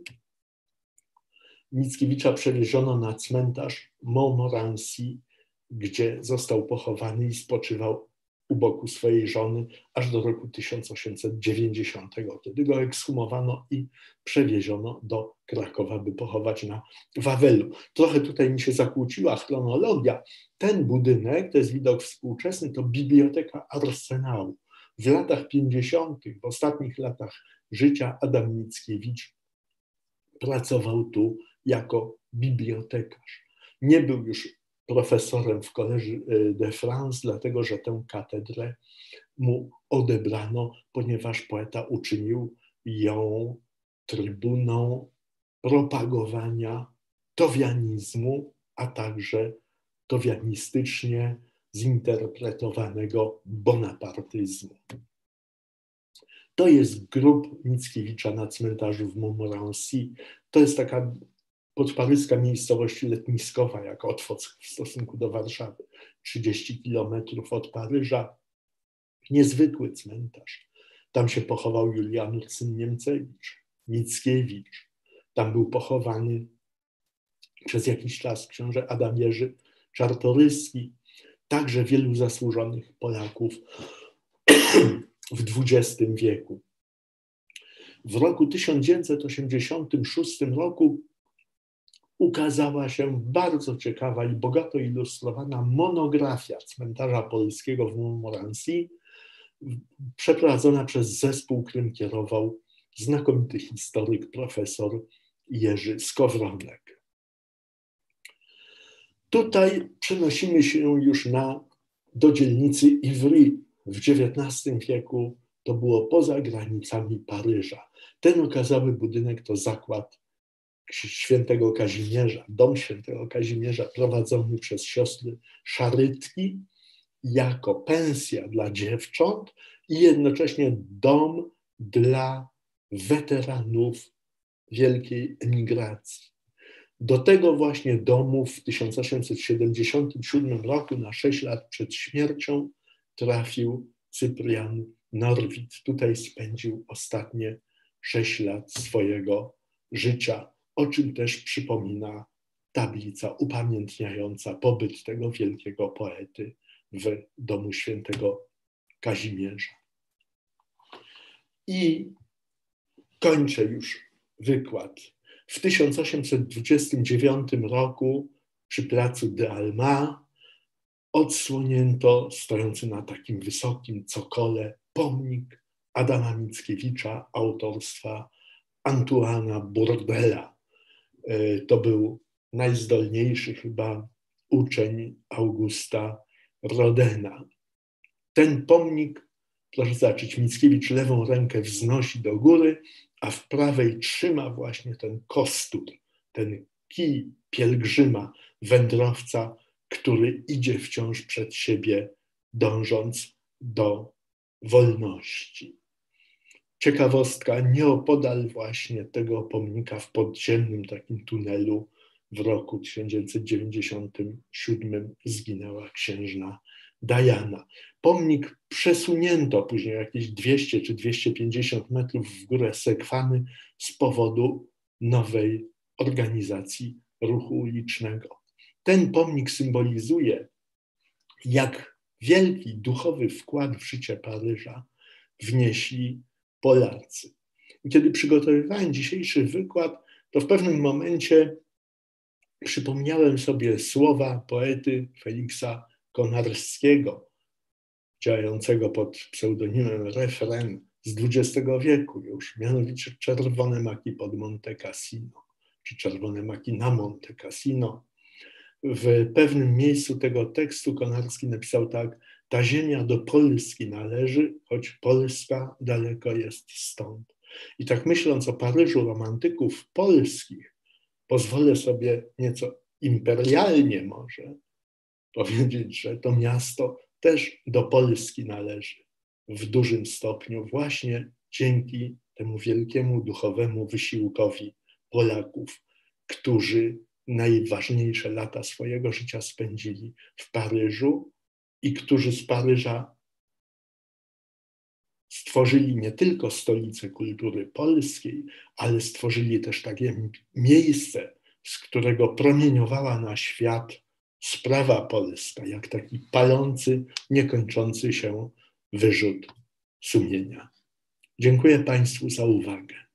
Mickiewicza przewieziono na cmentarz Montmorency, gdzie został pochowany i spoczywał u boku swojej żony aż do roku 1890. Wtedy go ekshumowano i przewieziono do Krakowa, by pochować na Wawelu. Trochę tutaj mi się zakłóciła chronologia. Ten budynek, to jest widok współczesny, to Biblioteka Arsenału. W latach 50., w ostatnich latach życia Adam Mickiewicz pracował tu jako bibliotekarz. Nie był już profesorem w Collège de France, dlatego że tę katedrę mu odebrano, ponieważ poeta uczynił ją trybuną propagowania towianizmu, a także towianistycznie zinterpretowanego bonapartyzmu. To jest grób Mickiewicza na cmentarzu w Montmorency. To jest taka podparyska miejscowość letniskowa, jak Otwock w stosunku do Warszawy, 30 kilometrów od Paryża. Niezwykły cmentarz. Tam się pochował Julian Ursyn-Niemcewicz, Mickiewicz. Tam był pochowany przez jakiś czas książę Adam Jerzy Czartoryski, także wielu zasłużonych Polaków w XX wieku. W roku 1986 roku ukazała się bardzo ciekawa i bogato ilustrowana monografia cmentarza polskiego w Montmorency, przeprowadzona przez zespół, którym kierował znakomity historyk, profesor Jerzy Skowronek. Tutaj przenosimy się już do dzielnicy Ivry. W XIX wieku to było poza granicami Paryża. Ten okazały budynek to zakład świętego Kazimierza, dom świętego Kazimierza prowadzony przez siostry szarytki jako pensja dla dziewcząt i jednocześnie dom dla weteranów wielkiej emigracji. Do tego właśnie domu w 1877 roku, na 6 lat przed śmiercią, trafił Cyprian Norwid. Tutaj spędził ostatnie 6 lat swojego życia, o czym też przypomina tablica upamiętniająca pobyt tego wielkiego poety w domu świętego Kazimierza. I kończę już wykład. W 1829 roku przy placu de Alma odsłonięto, stojący na takim wysokim cokole, pomnik Adama Mickiewicza autorstwa Antoana Bourdella. To był najzdolniejszy chyba uczeń Augusta Rodena. Ten pomnik, proszę zobaczyć, Mickiewicz lewą rękę wznosi do góry, a w prawej trzyma właśnie ten kostur, ten kij pielgrzyma, wędrowca, który idzie wciąż przed siebie, dążąc do wolności. Ciekawostka, nieopodal właśnie tego pomnika w podziemnym takim tunelu w roku 1997 zginęła księżna Diana. Pomnik przesunięto później jakieś 200 czy 250 metrów w górę Sekwany z powodu nowej organizacji ruchu ulicznego. Ten pomnik symbolizuje, jak wielki duchowy wkład w życie Paryża wnieśli Polacy. I kiedy przygotowywałem dzisiejszy wykład, to w pewnym momencie przypomniałem sobie słowa poety Feliksa Konarskiego, działającego pod pseudonimem Refren z XX wieku już, mianowicie Czerwone maki pod Monte Cassino, czy Czerwone maki na Monte Cassino. W pewnym miejscu tego tekstu Konarski napisał tak: ta ziemia do Polski należy, choć Polska daleko jest stąd. I tak myśląc o Paryżu romantyków polskich, pozwolę sobie nieco imperialnie może powiedzieć, że to miasto też do Polski należy w dużym stopniu właśnie dzięki temu wielkiemu duchowemu wysiłkowi Polaków, którzy najważniejsze lata swojego życia spędzili w Paryżu i którzy z Paryża stworzyli nie tylko stolicę kultury polskiej, ale stworzyli też takie miejsce, z którego promieniowała na świat sprawa polska, jak taki palący, niekończący się wyrzut sumienia. Dziękuję Państwu za uwagę.